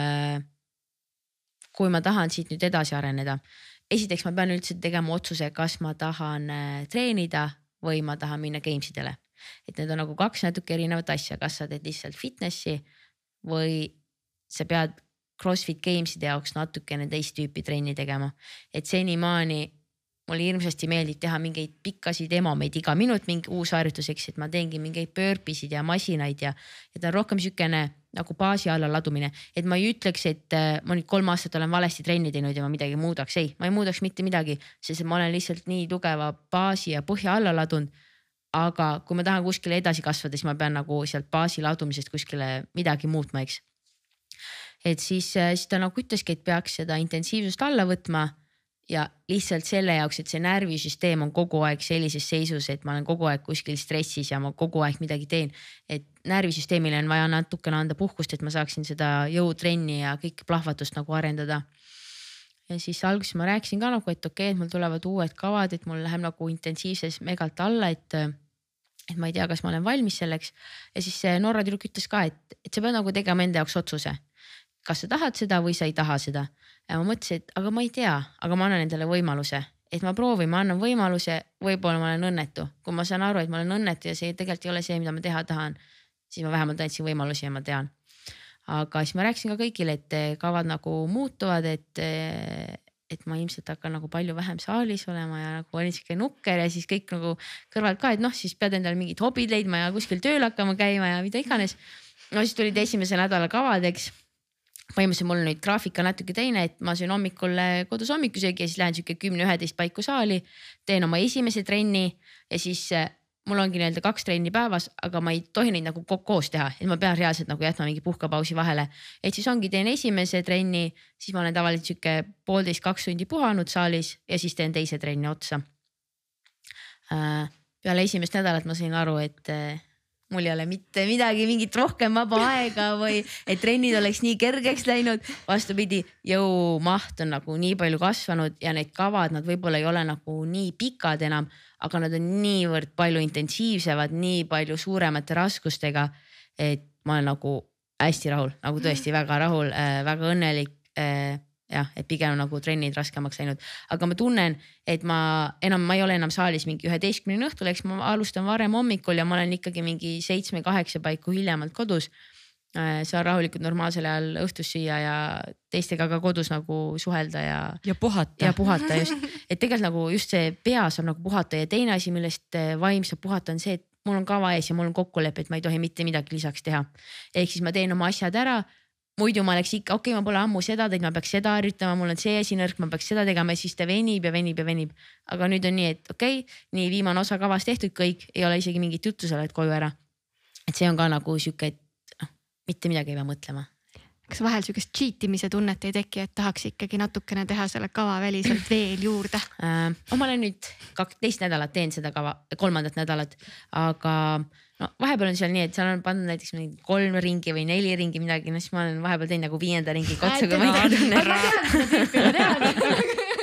kui ma tahan siit nüüd edasi areneda. Esiteks ma pean üldse tegema otsuse, kas ma tahan treenida või ma tahan minna gamesidele. Et need on nagu 2 natuke erinevat asja, kas sa teed lihtsalt fitnessi või sa pead CrossFit Gameside jaoks natukene teist tüüpi trenni tegema. Et senimaani mulle hirmsasti meeldib teha mingeid pikkasid emomeid iga minut mingi uus harjutuseks, et ma teengi mingeid burpeesid ja masinaid ja ta on rohkem siukene nagu baasi alla ladumine. Et ma ei ütleks, et ma nüüd 3 aastat olen valesti trenni teinud ja ma midagi muudaks. Ei, ma ei muudaks mitte midagi, sest ma olen lihtsalt nii tugeva baasi ja põhja alla ladunud. Aga kui ma tahan kuskile edasi kasvada, siis ma pean nagu sealt baasi ladumisest kuskile midagi muutma, eks. Et siis ta nagu ütleski, et peaks seda intensiivsust alla võtma ja lihtsalt selle jaoks, et see närvisüsteem on kogu aeg sellises seisus, et ma olen kogu aeg kuskil stressis ja ma kogu aeg midagi teen. Et närvisüsteemile on vaja natukene anda puhkust, et ma saaksin seda jõutrenni ja kõik plahvatust nagu arendada. Ja siis alguses ma rääkisin ka nagu, et okei, et mul tulevad uued kavad, et mul läheb nagu intensiivses megalt alla, et ma ei tea, kas ma olen valmis selleks. Ja siis see Norra tüdruk ütles ka, et sa pead nagu tegema enda jaoks otsuse. Kas sa tahad seda või sa ei taha seda. Ja ma mõtlesin, et aga ma ei tea, aga ma annan endale võimaluse, et ma proovin, ma annan võimaluse, võib-olla ma olen õnnetu. Kui ma saan aru, et ma olen õnnetu ja see tegelikult ei ole see, mida ma teha tahan, siis ma vähemalt andsin võimalusi ja ma tean. Aga siis ma rääkisin ka kõigile, et kavad nagu muutuvad, et ma ilmselt hakkan nagu palju vähem saalis olema ja nagu olin siuke nukker ja siis kõik nagu kõrvalt ka, et noh, siis pead endale mingid hobid leidma ja kuskil tööl hakkama käima ja mida iganes. No siis tulid esimese nädala kavadeks. Põhimõtteliselt mul nüüd graafika natuke teine, et ma söön hommikul kodus hommikusöögi ja siis lähen siuke 10-11 paiku saali, teen oma esimese trenni ja siis mul ongi nii-öelda 2 trenni päevas, aga ma ei tohi neid nagu koos teha, et ma pean reaalselt nagu jätma mingi puhkapausi vahele. Et siis ongi, teen esimese trenni, siis ma olen tavaliselt siuke 1,5-2 tundi puhanud saalis ja siis teen teise trenni otsa. Peale esimest nädalat ma sain aru, et mul ei ole mitte midagi, mingit rohkem vaba aega või et trennid oleks nii kergeks läinud. Vastupidi, jõumaht on nagu nii palju kasvanud ja need kavad, nad võib-olla ei ole nagu nii pikad enam, aga nad on niivõrd palju intensiivsevad, nii palju suuremate raskustega, et ma olen nagu hästi rahul, nagu tõesti väga rahul, väga õnnelik. Jah, et pigem nagu trennid raskemaks läinud, aga ma tunnen, et ma ei ole enam saalis mingi 11 õhtul, eks ma alustan varem hommikul ja ma olen ikkagi mingi 7-8 paiku hiljemalt kodus. Saan rahulikult normaalsel ajal õhtus süüa ja teistega ka kodus nagu suhelda ja puhata. Ja puhata just, et tegelikult nagu just see pea saab nagu puhata ja teine asi, millest vaim saab puhata on see, et mul on kava ees ja mul on kokkulepe, et ma ei tohi mitte midagi lisaks teha. Ehk siis ma teen oma asjad ära. Muidu ma oleks ikka, okei, ma pole ammu seda teinud, ma peaks seda harjutama, mul on see esinõrk, ma peaks seda tegema ja siis ta venib ja venib ja venib. Aga nüüd on nii, et okei, nii viimane osa kavast tehtud kõik, ei ole isegi mingit juttu, sa oled koju ära. Et see on ka nagu siuke, et mitte midagi ei pea mõtlema. Kas vahel siukest cheatimise tunnet ei teki, et tahaks ikkagi natukene teha selle kava väliselt veel juurde? Ma olen nüüd 12 nädalat teen seda kava, 3. nädalat, aga no vahepeal on seal nii, et seal on pandud näiteks 3 ringi või 4 ringi midagi, no siis ma olen vahepeal teinud nagu 5. ringi kotsa, kui ma ei tunne.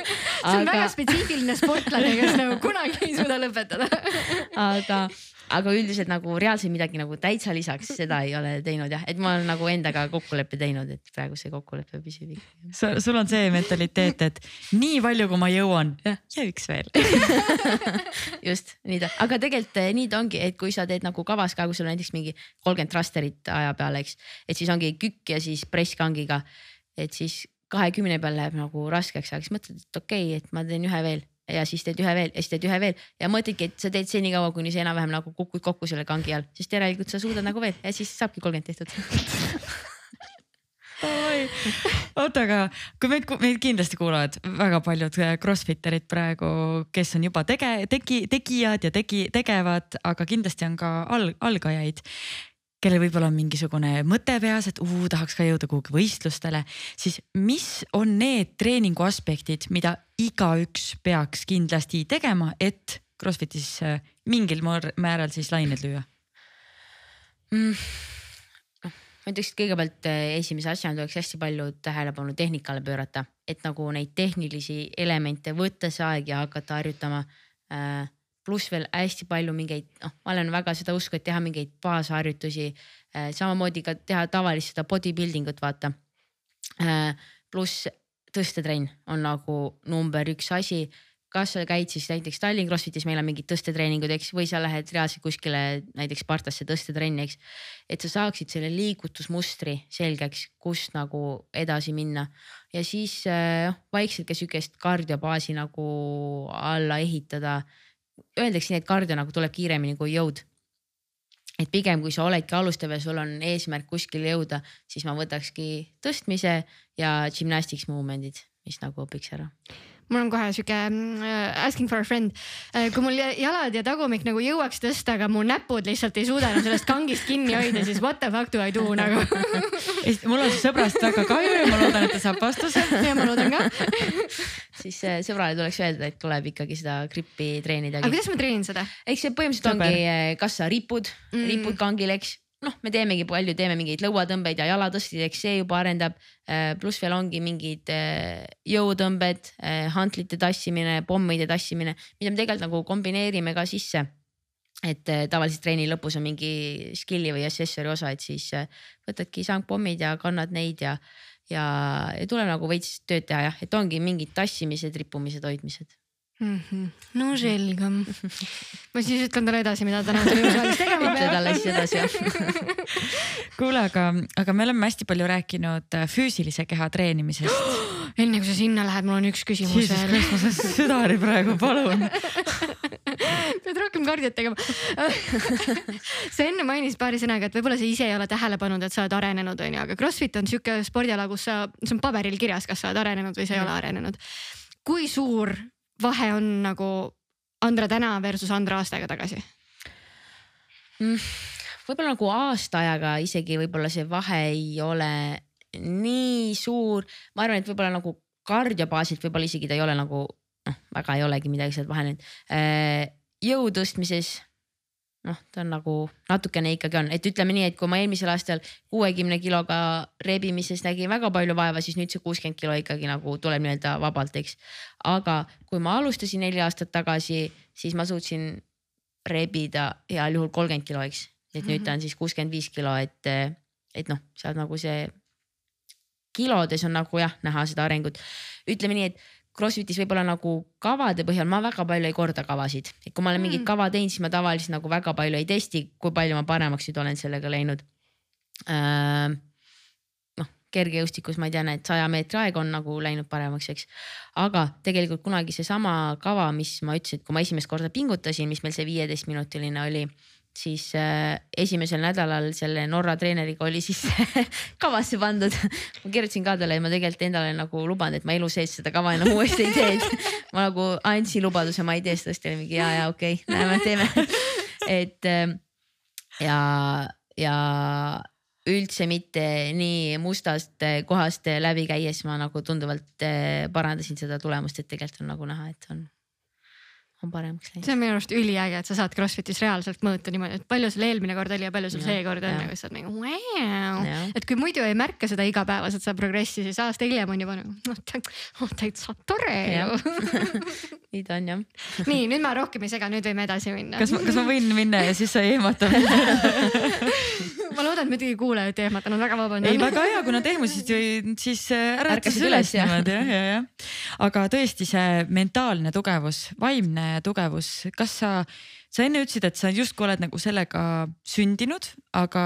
see on väga spetsiifiline sportlane, kes nagu kunagi ei suuda lõpetada. aga üldiselt nagu reaalselt midagi nagu täitsa lisaks seda ei ole teinud jah, et ma olen nagu endaga kokkuleppe teinud, et praegu see kokkulepe püsib ikka. Sul on see mentaliteet, et nii palju, kui ma jõuan ja üks veel. Just nii ta, aga tegelikult nii ta ongi, et kui sa teed nagu kavas ka, kui sul on näiteks mingi 30 thrusterit aja peale, eks, et siis ongi kükk ja siis presskangiga, et siis 20 peal läheb nagu raskeks, aga siis mõtled, et okei, et ma teen ühe veel ja siis teed ühe veel ja siis teed ühe veel ja mõtledki, et sa teed seni kaua, kuni sa enam-vähem nagu kukud kokku selle kangi all, siis järelikult sa suudad nagu veel ja siis saabki 30 tehtud. Oota, aga kui meid kindlasti kuulavad väga paljud crossfitterid praegu, kes on juba tegijad ja tegevad, aga kindlasti on ka algajaid, kellel võib-olla on mingisugune mõte peas, et tahaks ka jõuda kuhugi võistlustele, siis mis on need treeningu aspektid, mida igaüks peaks kindlasti tegema, et CrossFitis mingil määral siis lained lüüa? Ma ütleks, et kõigepealt esimese asjana tuleks hästi palju tähelepanu tehnikale pöörata, et nagu neid tehnilisi elemente võtta see aeg ja hakata harjutama. Pluss veel hästi palju mingeid, ma olen väga seda usku, et teha mingeid baasharjutusi, samamoodi ka teha tavalist seda bodybuilding ut vaata. Pluss tõstetrenn on nagu number 1 asi. Kas sa käid siis näiteks Tallinn CrossFitis, meil on mingid tõstetreeningud, eks, või sa lähed reaalselt kuskile näiteks Spartasse tõstetrenni, eks. Et sa saaksid selle liigutusmustri selgeks, kust nagu edasi minna. Ja siis vaikselt ka sükest kardiobaasi nagu alla ehitada. Öeldakse nii, et kardio nagu tuleb kiiremini kui jõud. Et pigem kui sa oledki alustav ja sul on eesmärk kuskil jõuda, siis ma võtakski tõstmise ja gymnastics movement'id, mis nagu õpiks ära. Mul on kohe siuke asking for a friend. Kui mul jalad ja tagumik nagu jõuaks tõsta, aga mu näpud lihtsalt ei suuda enam sellest kangist kinni hoida, siis what the fuck do I do nagu? Mul on sõbrast väga kahju ja ma loodan, et ta saab vastuse. Ja ma loodan ka. Siis sõbrale tuleks öelda, et tuleb ikkagi seda grippi treenida. Aga kuidas ma treenin seda? Eks see põhimõtteliselt ongi, kas sa ripud kangil, eks. Me teemegi palju, teeme mingeid lõuatõmbeid ja jalatõstid, eks see juba arendab. Pluss veel ongi mingid jõutõmbed, hantlite tassimine, pommide tassimine, mida me tegelikult nagu kombineerime ka sisse. Et tavaliselt treeni lõpus on mingi skilli või accessory osa, et siis võtadki sangpommid ja kannad neid ja tuleb nagu veits tööd teha jah, et ongi mingid tassimised, rippumised, hoidmised. No selgem. Ma siis ütlen talle edasi, mida täna jõusaalis tegema peab. Ütle talle siis edasi jah. Kuule, aga me oleme hästi palju rääkinud füüsilise keha treenimisest. Enne kui sa sinna lähed, mul on üks küsimus veel. Ma saan südari praegu, palun. Pead rohkem kardiot tegema. Sa enne mainis paari sõnaga, et võib-olla sa ise ei ole tähele pannud, et sa oled arenenud, aga CrossFit on siuke spordiala, kus see on paberil kirjas, kas sa oled arenenud või sa ei ole arenenud. Kui suur vahe on nagu Andra täna versus Andra aastaga tagasi? Võib-olla nagu aasta ajaga isegi võib-olla see vahe ei ole nii suur. Ma arvan, et võib-olla nagu kardiobaasilt võib-olla isegi ta ei ole nagu, väga ei olegi midagi sealt vahenenud. Jõu tõstmises, ta on nagu natukene ikkagi on, et ütleme nii, et kui ma eelmisel aastal 60 kiloga rebimises nägin väga palju vaeva, siis nüüd see 60 kilo ikkagi nagu tuleb nii-öelda vabalt, eks. Aga kui ma alustasin 4 aastat tagasi, siis ma suutsin rebida heal juhul 30 kilo, eks. Et nüüd ta on siis 65 kilo, et seal nagu see kilodes on nagu jah, näha seda arengut. Ütleme nii, et CrossFitis võib-olla nagu kavade põhjal ma väga palju ei korda kavasid. Et kui ma olen mingid kava teinud, siis ma tavaliselt nagu väga palju ei testi, kui palju ma paremaks nüüd olen sellega läinud. Kergejõustikus ma ei tea, et 100 meetri aeg on nagu läinud paremaks, eks. Aga tegelikult kunagi see sama kava, mis ma ütlesin, et kui ma esimest korda pingutasin, mis meil see 15-minutiline oli, siis esimesel nädalal selle Norra treeneriga oli siis kavasse pandud. Ma kirjutasin ka talle, et ma tegelikult endale nagu luban, et ma elu sees seda kava enam uuesti ei tee. Ma nagu andsin lubaduse, ma ei tee seda, siis mingi ja okei, näeme, teeme. Et ja üldse mitte nii mustast kohast läbi käies ma nagu tunduvalt parandasin seda tulemust, et tegelikult on nagu näha, et on paremaks läinud. see on minu arust üliäge, et sa saad CrossFitis reaalselt mõõta niimoodi, et palju sul eelmine kord oli ja palju sul seekord on, nagu sa oled nagu wow. Et kui muidu ei märka seda igapäevaselt seda progressi, siis aasta hiljem on juba täitsa tore ju. Nii ta on jah. Nii, nüüd ma rohkem ei sega, nüüd võime edasi minna. Kas ma võin minna ja siis sa ehmatad? Ma loodan, et midagi kuulajad ehmatan, on väga vabandan. Ei, väga hea, kui nad ehmusid, siis äratasid üles niimoodi. Ja. Aga tõesti see mentaalne tugevus, vaimne tugevus, kas sa enne ütlesid, et sa justkui oled nagu sellega sündinud, aga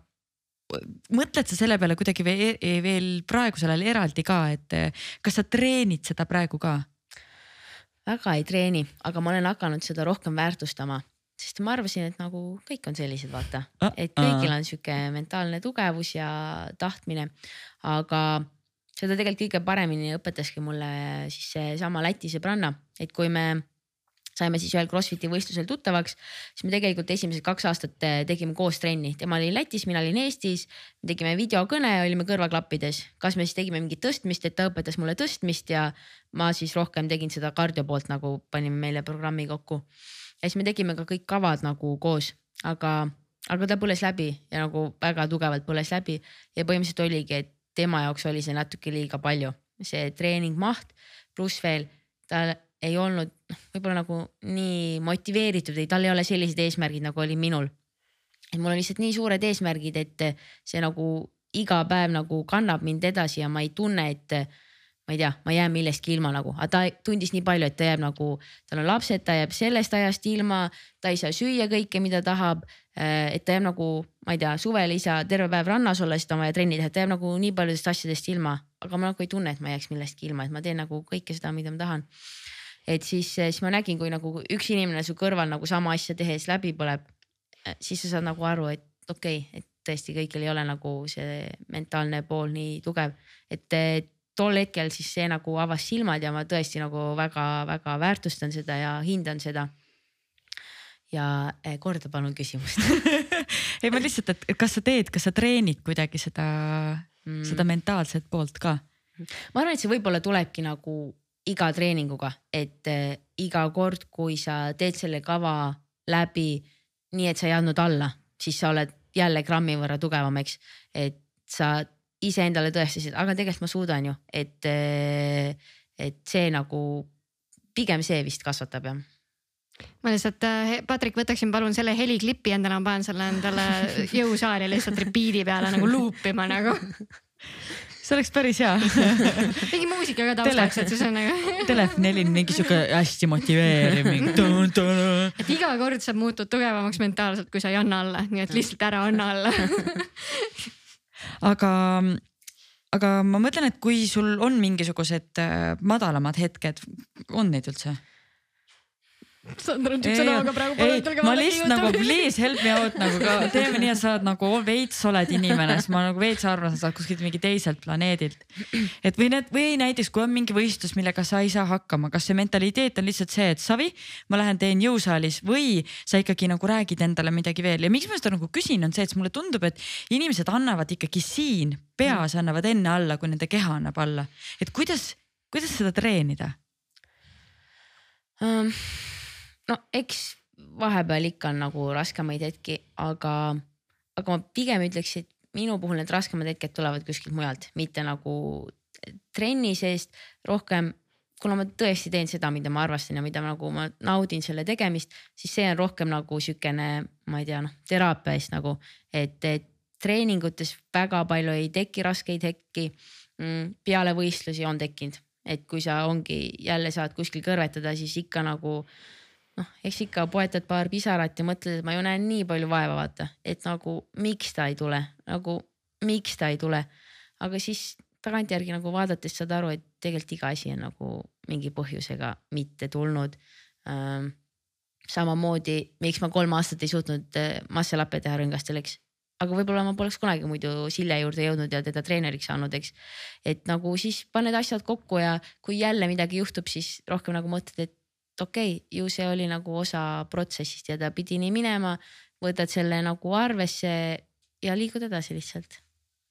mõtled sa selle peale kuidagi veel praegusel ajal eraldi ka, et kas sa treenid seda praegu ka? Väga ei treeni, aga ma olen hakanud seda rohkem väärtustama, sest ma arvasin, et nagu kõik on sellised, vaata, et kõigil on siuke mentaalne tugevus ja tahtmine, aga seda tegelikult kõige paremini õpetaski mulle siis see sama Läti sõbranna, et kui me saime siis ühel CrossFiti võistlusel tuttavaks, siis me tegelikult esimesed 2 aastat tegime koos trenni. Tema oli Lätis, mina olin Eestis, me tegime videokõne ja olime kõrvaklappides. Kas me siis tegime mingit tõstmist, et ta õpetas mulle tõstmist ja ma siis rohkem tegin seda kardio poolt, nagu panime meile programmi kokku. Ja siis me tegime ka kõik kavad nagu koos, aga ta põles läbi ja nagu väga tugevalt põles läbi ja põhimõtteliselt oligi, et tema jaoks oli see natuke liiga palju. See treeningmaht pluss veel ta ei olnud võib-olla nagu nii motiveeritud või tal ei ole sellised eesmärgid nagu oli minul. Et mul on lihtsalt nii suured eesmärgid, et see nagu iga päev nagu kannab mind edasi ja ma ei tunne, et ma ei tea, ma jään millestki ilma nagu, aga ta tundis nii palju, et ta jääb nagu, tal on lapsed, ta jääb sellest ajast ilma, ta ei saa süüa kõike, mida tahab, et ta jääb nagu, ma ei tea, suvel ei saa terve päev rannas olla, sest on vaja trenni teha, ta jääb nagu nii paljudest asjadest ilma, aga ma nagu ei tunne, et ma jääks millestki ilma, et ma teen nagu kõike seda, mida ma tahan. Et siis ma nägin, kui nagu üks inimene su kõrval nagu sama asja tehes läbi põleb, siis sa saad nagu aru, et okei, et tõesti kõigil ei ole nagu see mentaalne pool nii tugev, et tol hetkel siis see nagu avas silmad ja ma tõesti nagu väga väärtustan seda ja hindan seda. Ja korda palun küsimust. Ei, ma lihtsalt, et kas sa treenid kuidagi seda mentaalset poolt ka? Ma arvan, et see võib-olla tulebki nagu iga treeninguga, et iga kord, kui sa teed selle kava läbi nii, et sa ei andnud alla, siis sa oled jälle grammi võrra tugevam, eks. Et sa ise endale tõestasid, aga tegelikult ma suudan ju, et see nagu pigem see vist kasvatab jah. Ma lihtsalt, Patrik, võtaksin palun selle heliklippi endale, ma panen selle endale jõusaali lihtsalt repeat'i peale nagu loopima nagu. See oleks päris hea. Mingi muusika ka taustaks, et see on nagu. Telefoni mingi siuke hästi motiveeriv. Et iga kord sa muutud tugevamaks mentaalselt, kui sa ei anna alla, nii et lihtsalt ära anna alla. Aga ma mõtlen, et kui sul on mingisugused madalamad hetked, on neid üldse? Sandra on tükk sõnaga praegu palun. Ma lihtsalt nagu please help me out nagu ka teeme nii, et sa oled nagu veits oled inimene, siis ma nagu veits arvan, sa saad kuskilt mingi teiselt planeedilt. Et või näiteks kui on mingi võistlus, millega sa ei saa hakkama, kas see mentaliteet on lihtsalt see, et savi, ma lähen teen jõusaalis või sa ikkagi nagu räägid endale midagi veel ja miks ma seda nagu küsin on see, et mulle tundub, et inimesed annavad ikkagi siin peas annavad enne alla, kui nende keha annab alla. Et kuidas seda treenida? No eks vahepeal ikka on nagu raskemaid hetki, aga ma pigem ütleks, et minu puhul need raskemad hetked tulevad kuskilt mujalt, mitte nagu trenni seest rohkem, kuna ma tõesti teen seda, mida ma arvastan ja mida ma naudin selle tegemist, siis see on rohkem nagu sükene, ma ei tea, teraapia eest nagu, et treeningutes väga palju ei teki raskeid hetki, peale võistlusi on tekkinud, et kui sa ongi jälle saad kuskil kõrvetada, siis ikka nagu eks ikka poetad paar pisarat ja mõtled, et ma ju näen nii palju vaeva vaata, et nagu miks ta ei tule, aga siis tagantjärgi nagu vaadates saad aru, et tegelikult iga asi on nagu mingi põhjusega mitte tulnud. Samamoodi, miks ma 3 aastat ei suutnud masselappe teha rõngastel, eks, aga võib-olla ma poleks kunagi muidu Sille juurde jõudnud ja teda treeneriks saanud, eks, et nagu siis paned asjad kokku ja kui jälle midagi juhtub, siis rohkem nagu mõtled, et okei, ju see oli nagu osa protsessist ja ta pidi nii minema, võtad selle nagu arvesse ja liigud edasi lihtsalt.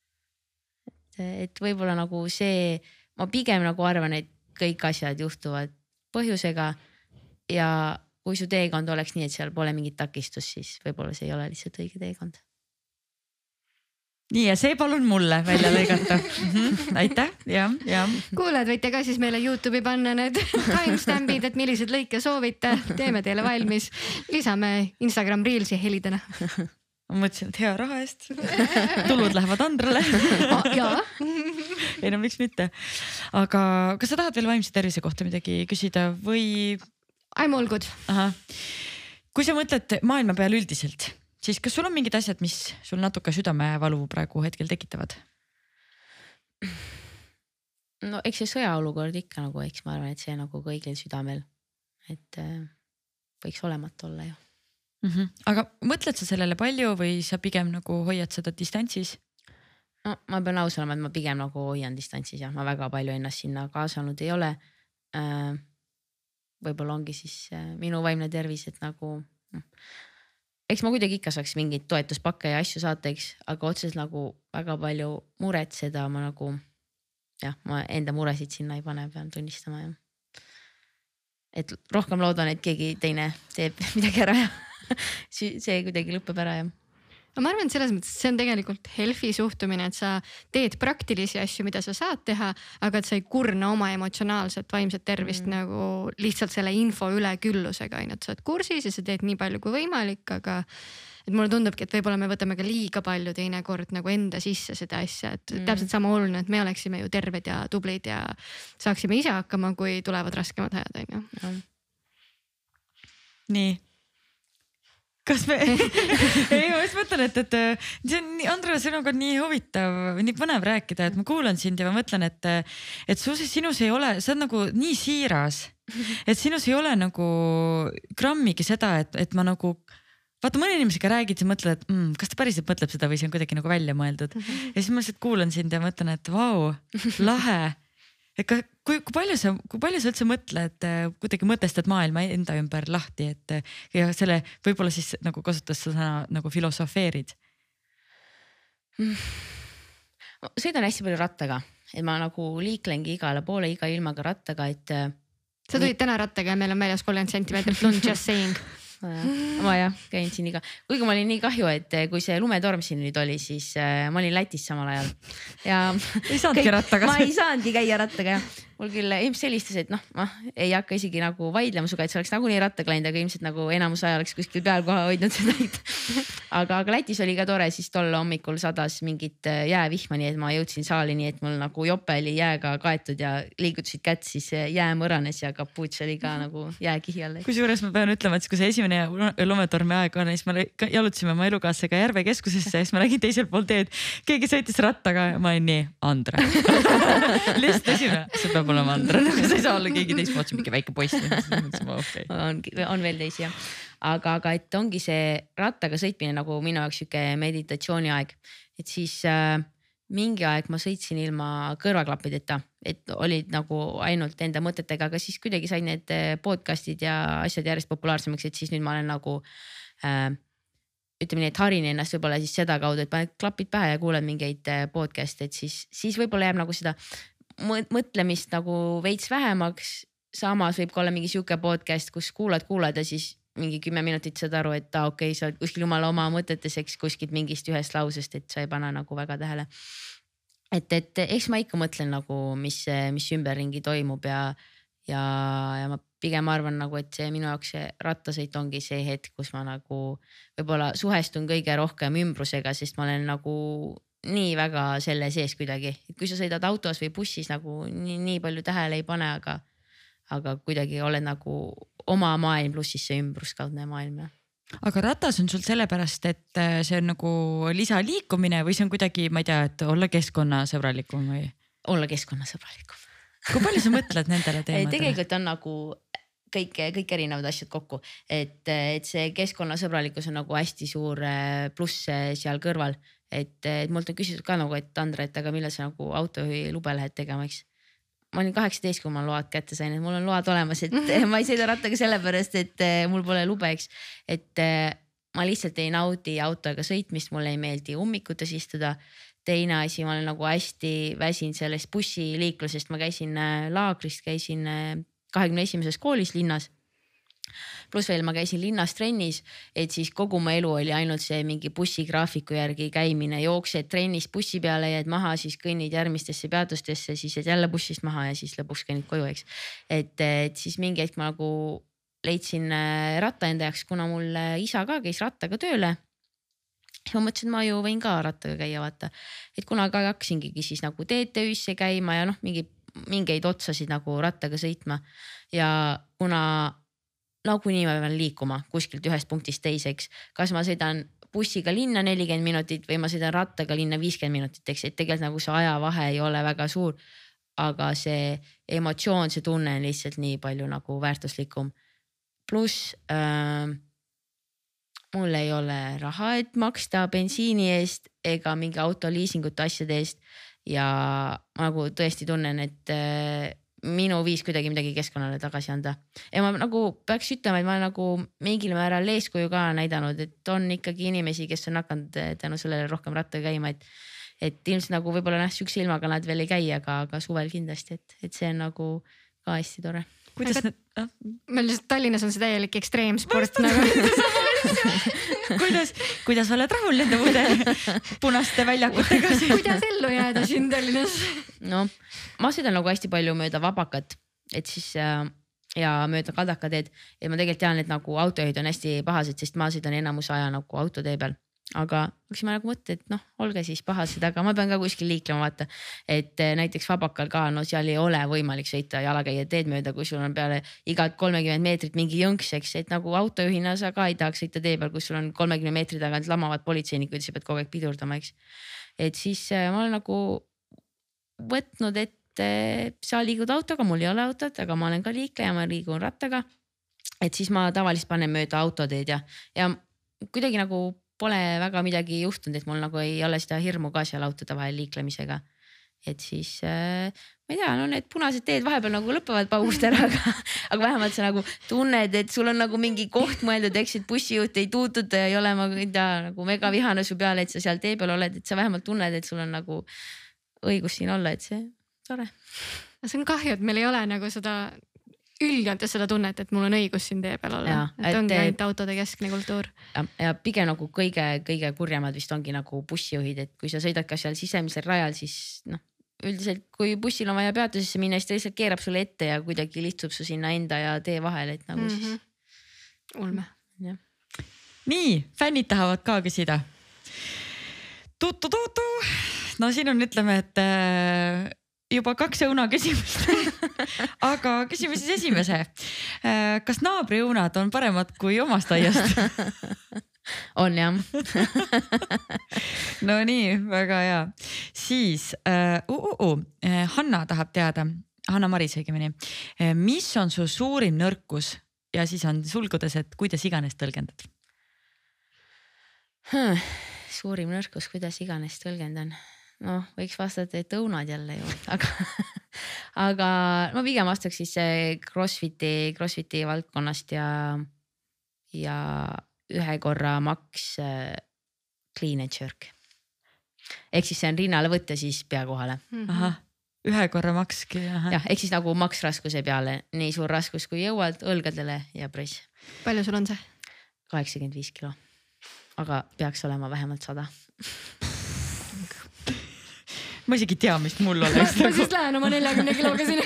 Et võib-olla nagu see, ma pigem nagu arvan, et kõik asjad juhtuvad põhjusega ja kui su teekond oleks nii, et seal pole mingit takistust, siis võib-olla see ei ole lihtsalt õige teekond. nii ja see palun mulle välja lõigata. Aitäh, ja. kuulajad võite ka siis meile YouTube'i panna need timestampid, et millised lõike soovite, teeme teile valmis. Lisame Instagram Reelsi helidena. Ma mõtlesin, et hea raha eest. Tulud lähevad Andrale. Jaa. Ei no miks mitte. Aga kas sa tahad veel vaimse tervise kohta midagi küsida või? I'm all good. Aha. Kui sa mõtled maailma peale üldiselt, siis kas sul on mingid asjad, mis sul natuke südamevalu praegu hetkel tekitavad? No eks see sõjaolukord ikka nagu, eks ma arvan, et see nagu kõigil südamel, et võiks olemata olla ju. Aga mõtled sa sellele palju või sa pigem nagu hoiad seda distantsis? No ma pean aus olema, et ma pigem nagu hoian distantsis ja ma väga palju ennast sinna kaasanud ei ole. Võib-olla ongi siis minu vaimne tervis, et nagu eks ma kuidagi ikka saaks mingit toetuspakke ja asju saata, eks, aga otses nagu väga palju muretseda ma nagu ma enda muresid sinna ei pane, pean tunnistama ja. Et rohkem loodan, et keegi teine teeb midagi ära ja see kuidagi lõpeb ära ja. Ma arvan, et selles mõttes see on tegelikult healthy suhtumine, et sa teed praktilisi asju, mida sa saad teha, aga et sa ei kurna oma emotsionaalset vaimset tervist nagu lihtsalt selle info üleküllusega. Et sa oled kursis ja sa teed nii palju kui võimalik, aga et mulle tundubki, et võib-olla me võtame ka liiga palju teinekord nagu enda sisse seda asja, et täpselt sama oluline, et me oleksime ju terved ja tublid ja saaksime ise hakkama, kui tulevad raskemad ajad, on ju. Nii. Kas me, ei ma just mõtlen, et see on nii, Andra, sinuga on nii huvitav, nii põnev rääkida, et ma kuulan sind ja ma mõtlen, et sinus ei ole, sa on nagu nii siiras, et sinus ei ole nagu grammigi seda, et ma nagu, vaata mõne inimesega räägid ja mõtled, et kas ta päriselt mõtleb seda või see on kuidagi nagu välja mõeldud. Ja siis ma lihtsalt kuulan sind ja mõtlen, et vau, lahe. Et kui palju sa üldse mõtled, kuidagi mõtestad maailma enda ümber lahti, et ja selle võib-olla siis nagu kasutas sa sõna nagu filosofeerid? Sõidan hästi palju rattaga, et ma nagu liiklengi igale poole iga ilmaga rattaga, et. Sa tulid täna rattaga ja meil on väljas 30 sentimeetrit lund, just saying. Ma käin siin kuigi ma olin nii kahju, et kui see lumetorm siin nüüd oli, siis ma olin Lätis samal ajal ja ei saanudki rattaga. Ma ei saanudki käia rattaga ja mul küll ilmselt sellistas, et ma ei hakka isegi nagu vaidlema suga, et see oleks nagunii rattaga läinud, aga ilmselt nagu enamus aja oleks kuskil peal koha hoidnud seda. aga Lätis oli ka tore, siis tol hommikul sadas mingit jäävihma, nii et ma jõudsin saali, nii et mul nagu jope oli jääga kaetud ja liigutasid kätt, siis jää mõranes ja kapuuts oli ka nagu jääkihi all. Kusjuures ma pean ütlema, et kui see esimene lumetormi aeg on, siis me jalutasime oma elukaaslasega Järve keskusesse ja siis ma nägin teisel pool teed, keegi sõitis rattaga ja ma olin nii, Andre. Lihtsalt esimene, see peab olema Andre, sa ei saa olla keegi teist, ma otsin mingi väike poiss. Okay. On veel teisi jah. Aga et ongi see rattaga sõitmine nagu minu jaoks siuke meditatsiooni aeg, et siis mingi aeg ma sõitsin ilma kõrvaklappideta, et olid nagu ainult enda mõtetega, aga siis kuidagi sain need podcastid ja asjad järjest populaarsemaks, et siis nüüd ma olen nagu ütleme nii, et harin ennast võib-olla siis seda kaudu, et paned klapid pähe ja kuuled mingeid podcast'e, et siis võib-olla jääb nagu seda mõtlemist nagu veits vähemaks. Samas võib ka olla mingi siuke podcast, kus kuulad ja siis mingi 10 minutit saad aru, et okei, sa oled kuskil jumala oma mõtetes, eks kuskilt mingist ühest lausest, et sa ei pane nagu väga tähele. Et eks ma ikka mõtlen nagu, mis ümberringi toimub ja ma pigem arvan nagu, et see minu jaoks see rattasõit ongi see hetk, kus ma nagu võib-olla suhestun kõige rohkem ümbrusega, sest ma olen nagu nii väga selle sees kuidagi. Kui sa sõidad autos või bussis nagu nii palju tähele ei pane, aga kuidagi oled nagu oma maailm pluss siis see ümbruskaudne maailm. Aga ratas on sul sellepärast, et see on nagu lisaliikumine või see on kuidagi, ma ei tea, et olla keskkonnasõbralikum või? Olla keskkonnasõbralikum. Kui palju sa mõtled nendele teemadele? Tegelikult on nagu kõik erinevad asjad kokku, et see keskkonnasõbralikkus on nagu hästi suur pluss seal kõrval, et mult on küsitud ka nagu, et Andre, et aga millal sa nagu autojuhi lube lähed tegema, eks? Ma olin 18, kui ma load kätte sain, et mul on load olemas, et ma ei sõida rattaga sellepärast, et mul pole lube, eks. Et ma lihtsalt ei naudi autoga sõitmist, mulle ei meeldi ummikutes istuda. Teine asi, ma olen nagu hästi väsin sellest bussiliiklusest, ma käisin laagrist, käisin 21. koolis linnas pluss veel ma käisin linnas trennis, et siis kogu mu elu oli ainult see mingi bussigraafiku järgi käimine, jooksed trennis bussi peale, jääd maha, siis kõnnid järgmistesse peatustesse, siis jääd jälle bussist maha ja siis lõpuks kõnnid koju, eks. Et siis mingi hetk ma nagu leidsin ratta enda jaoks, kuna mul isa ka käis rattaga tööle. Ma mõtlesin, et ma ju võin ka rattaga käia, vaata. Et kunagi hakkasingi siis nagu TTÜ-sse käima ja noh, mingeid otsasid nagu rattaga sõitma. Ja kuna nagunii ma pean liikuma kuskilt ühest punktist teiseks, kas ma sõidan bussiga linna 40 minutit või ma sõidan rattaga linna 50 minutit, eks, et tegelikult nagu see ajavahe ei ole väga suur, aga see emotsioon, see tunne on lihtsalt nii palju nagu väärtuslikum. Pluss mul ei ole raha, et maksta bensiini eest ega mingi autoliisingute asjade eest ja ma nagu tõesti tunnen, et minu viis kuidagi midagi keskkonnale tagasi anda. Ja ma nagu peaks ütlema, et ma nagu mingil määral eeskuju ka näidanud, et on ikkagi inimesi, kes on hakanud tänu sellele rohkem rattaga käima, et ilmselt nagu võib-olla sükse ilmaga nad veel ei käi, aga suvel kindlasti, et see on nagu ka hästi tore. Meil lihtsalt Tallinnas on see täielik ekstreemsport nagu. kuidas oled rahul nende muude punaste väljakutega? Kuidas ellu jääda siin Tallinnas? No, ma sõidan nagu hästi palju mööda Vabakat, et siis ja mööda Kadakateed. Ja ma tegelikult tean, et nagu autojuhid on hästi pahased, sest ma sõidan enamus aja nagu autotee peal. Aga siis ma nagu mõtlen, et noh, olge siis pahased, aga ma pean ka kuskil liiklema, vaata. Et näiteks Vabakal ka, no seal ei ole võimalik sõita jalakäija teed mööda, kui sul on peale igat 30 meetrit mingi jõnks, eks, et nagu autojuhina sa ka ei tahaks sõita tee peal, kus sul on 30 meetri tagant lamavad politseinikud, sa pead kogu aeg pidurdama, eks. Et siis ma olen nagu võtnud, et sa liigud autoga, mul ei ole autot, aga ma olen ka liikleja, ma liigun rattaga. Et siis ma tavaliselt panen mööda autoteed ja kuidagi nagu pole väga midagi juhtunud, et mul nagu ei ole seda hirmu ka seal autode vahel liiklemisega. Et siis ma ei tea, no need punased teed vahepeal nagu lõpevad paugust ära, aga vähemalt sa nagu tunned, et sul on nagu mingi koht mõeldud, eks, et bussijuht ei tuututa ja ei ole nagu mega vihane su peale, et sa seal tee peal oled, et sa vähemalt tunned, et sul on nagu õigus siin olla, et see tore. See on kahju, et meil ei ole nagu seda üldiselt seda tunnet, et mul on õigus siin tee peal olla. Et ongi ainult autode keskne kultuur. Ja pigem nagu kõige kurjemad vist ongi nagu bussijuhid, et kui sa sõidad ka seal sisemisel rajal, siis noh, üldiselt kui bussil on vaja peatusesse minna, siis ta lihtsalt keerab sulle ette ja kuidagi lihtsub su sinna enda ja tee vahel, et nagu siis. Ulme. Nii, fännid tahavad ka küsida. Tutu. No siin on, ütleme, et juba 2 õuna küsimust, aga küsime siis esimese. Kas naabri õunad on paremad kui omast aiast? On jah. No nii, väga hea. Siis Hanna tahab teada, Hanna-Maris õigemini, mis on su suurim nõrkus ja siis on sulgudes, et kuidas iganes tõlgendad? Suurim nõrkus, kuidas iganes tõlgendan? No võiks vastata, et õunad jälle ju, aga ma pigem vastaks siis CrossFiti valdkonnast ja ühe korra maks clean and jerk. Ehk siis see on rinnale võtta siis pea kohale. Aha, ühe korra makski. Jah, ehk siis nagu maks raskuse peale, nii suur raskus kui jõuad, õlgadele ja press. Palju sul on see? 85 kilo, aga peaks olema vähemalt 100. Ma isegi tea, mis mul oleks. Ma siis lähen oma 40 kiloga sinna.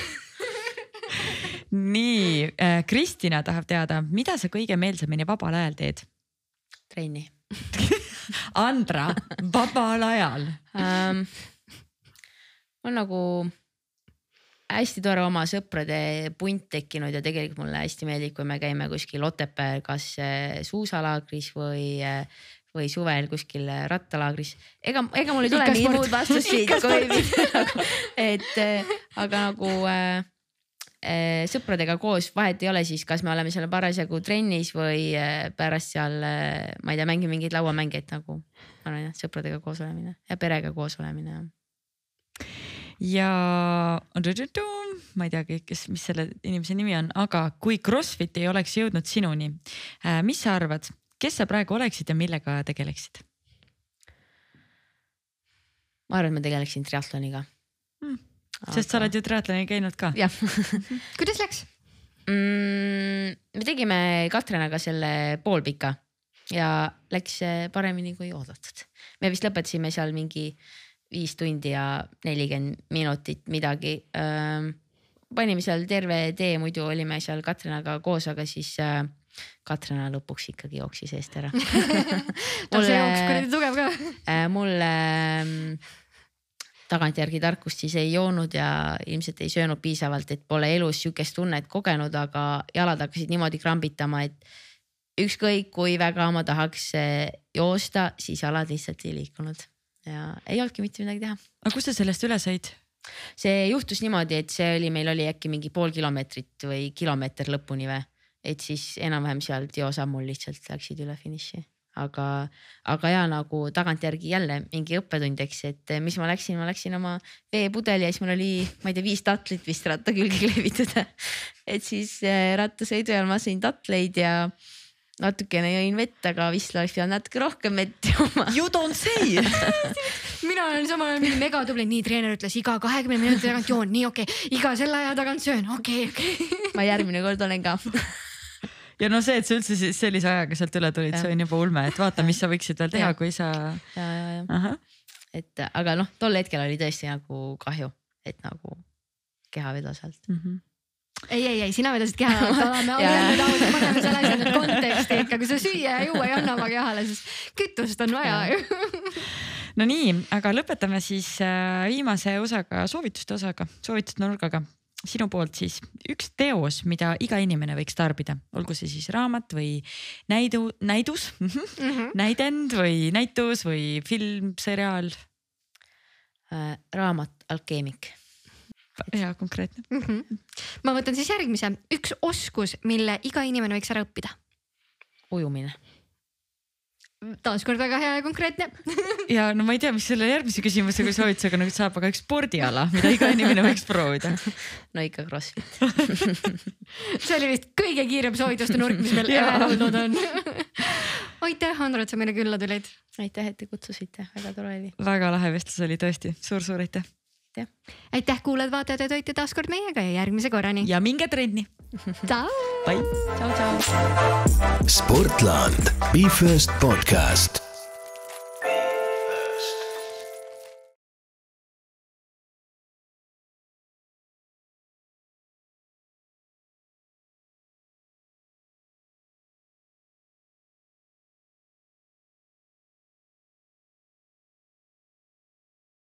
Nii, Kristina tahab teada, mida sa kõige meelsamini vabal ajal teed? Trenni. Andra, vabal ajal? On nagu hästi tore oma sõprade punt tekkinud ja tegelikult mulle hästi meeldib, kui me käime kuskil Otepääl, kas suusalaagris või suvel kuskil rattalaagris. Ega mul ei tule nii muud vastusid, aga nagu sõpradega koos vahet ei ole siis, kas me oleme seal parasjagu trennis või pärast seal, ma ei tea, mängime mingeid lauamänge, et nagu ma olen sõpradega koos olemine ja perega koos olemine. Ja ma ei teagi, mis selle inimese nimi on, aga kui CrossFit ei oleks jõudnud sinuni, mis sa arvad? Kes sa praegu oleksid ja millega tegeleksid? Ma arvan, et ma tegeleksin triatloniga. Sest sa oled ju triatloni käinud ka. Jah. Kuidas läks? Me tegime Katrenaga selle poolpika ja läks paremini kui oodatud. Me vist lõpetasime seal mingi 5 tundi ja 40 minutit midagi. Panime seal terve tee, muidu olime seal Katrenaga koos, aga siis Katrena lõpuks ikkagi jooksis eest ära. See jooks kuradi tugev ka. Mulle tagantjärgi tarkust siis ei joonud ja ilmselt ei söönud piisavalt, et pole elus sükest tunnet kogenud, aga jalad hakkasid niimoodi krambitama, et ükskõik kui väga ma tahaks joosta, siis jalad lihtsalt ei liikunud ja ei olnudki mitte midagi teha. Aga kus sa sellest üle said? See juhtus niimoodi, et meil oli äkki mingi pool kilomeetrit või kilomeeter lõpuni või, et siis enam-vähem seal teosammul lihtsalt läksid üle finiši. Aga ja nagu tagantjärgi jälle mingi õppetund, eks, et mis ma läksin oma veepudeli ja siis mul oli, ma ei tea, 5 tatlit vist ratta külge kleevitud. Et siis rattasõidu ajal ma sõin tatleid ja natukene jõin vett, aga vist oleks pidanud natuke rohkem vett jooma. You don't say! Mina olen samal ajal mingi megatubli, nii treener ütles iga 20 minuti tagant joon, nii okei. Iga selle aja tagant söön, okei. Ma järgmine kord olen ka. Ja no see, et sa üldse sellise ajaga sealt üle tulid, see on juba ulme, et vaata, mis sa võiksid veel teha, kui sa... Ja. Et, aga noh, tol hetkel oli tõesti nagu kahju, et nagu keha vedas alt. Ei, sina vedasid keha alt. Me paneme selle asja nüüd konteksti ikka, kui sa süüa ja juua ei anna oma kehale, siis kütust on vaja ju. No nii, aga lõpetame siis viimase osaga, soovituste osaga, soovituste nurgaga. Sinu poolt siis üks teos, mida iga inimene võiks tarbida, olgu see siis raamat või näidus, näidend või näitus või film, seriaal. Raamat Alkeemik. Hea, konkreetne. Ma võtan siis järgmise. Üks oskus, mille iga inimene võiks ära õppida. Ujumine. Taaskord väga hea ja konkreetne. Ja no ma ei tea, mis selle järgmise küsimusega soovitusega nüüd saab, aga üks spordiala, mida iga inimene võiks proovida. No ikka CrossFit. See oli vist kõige kiirem soovituste nurk, mis meil olnud on. Aitäh, Andro, et sa meile külla tulid. Aitäh, et te kutsusite. Väga tore oli. Väga lahe vestlus oli tõesti. Suur aitäh. Aitäh, kuulad, vaatajad, et olite taaskord meiega ja järgmise korrani. Ja minge trenni. Ciao. Bye. Ciao. Sportland. Be First podcast.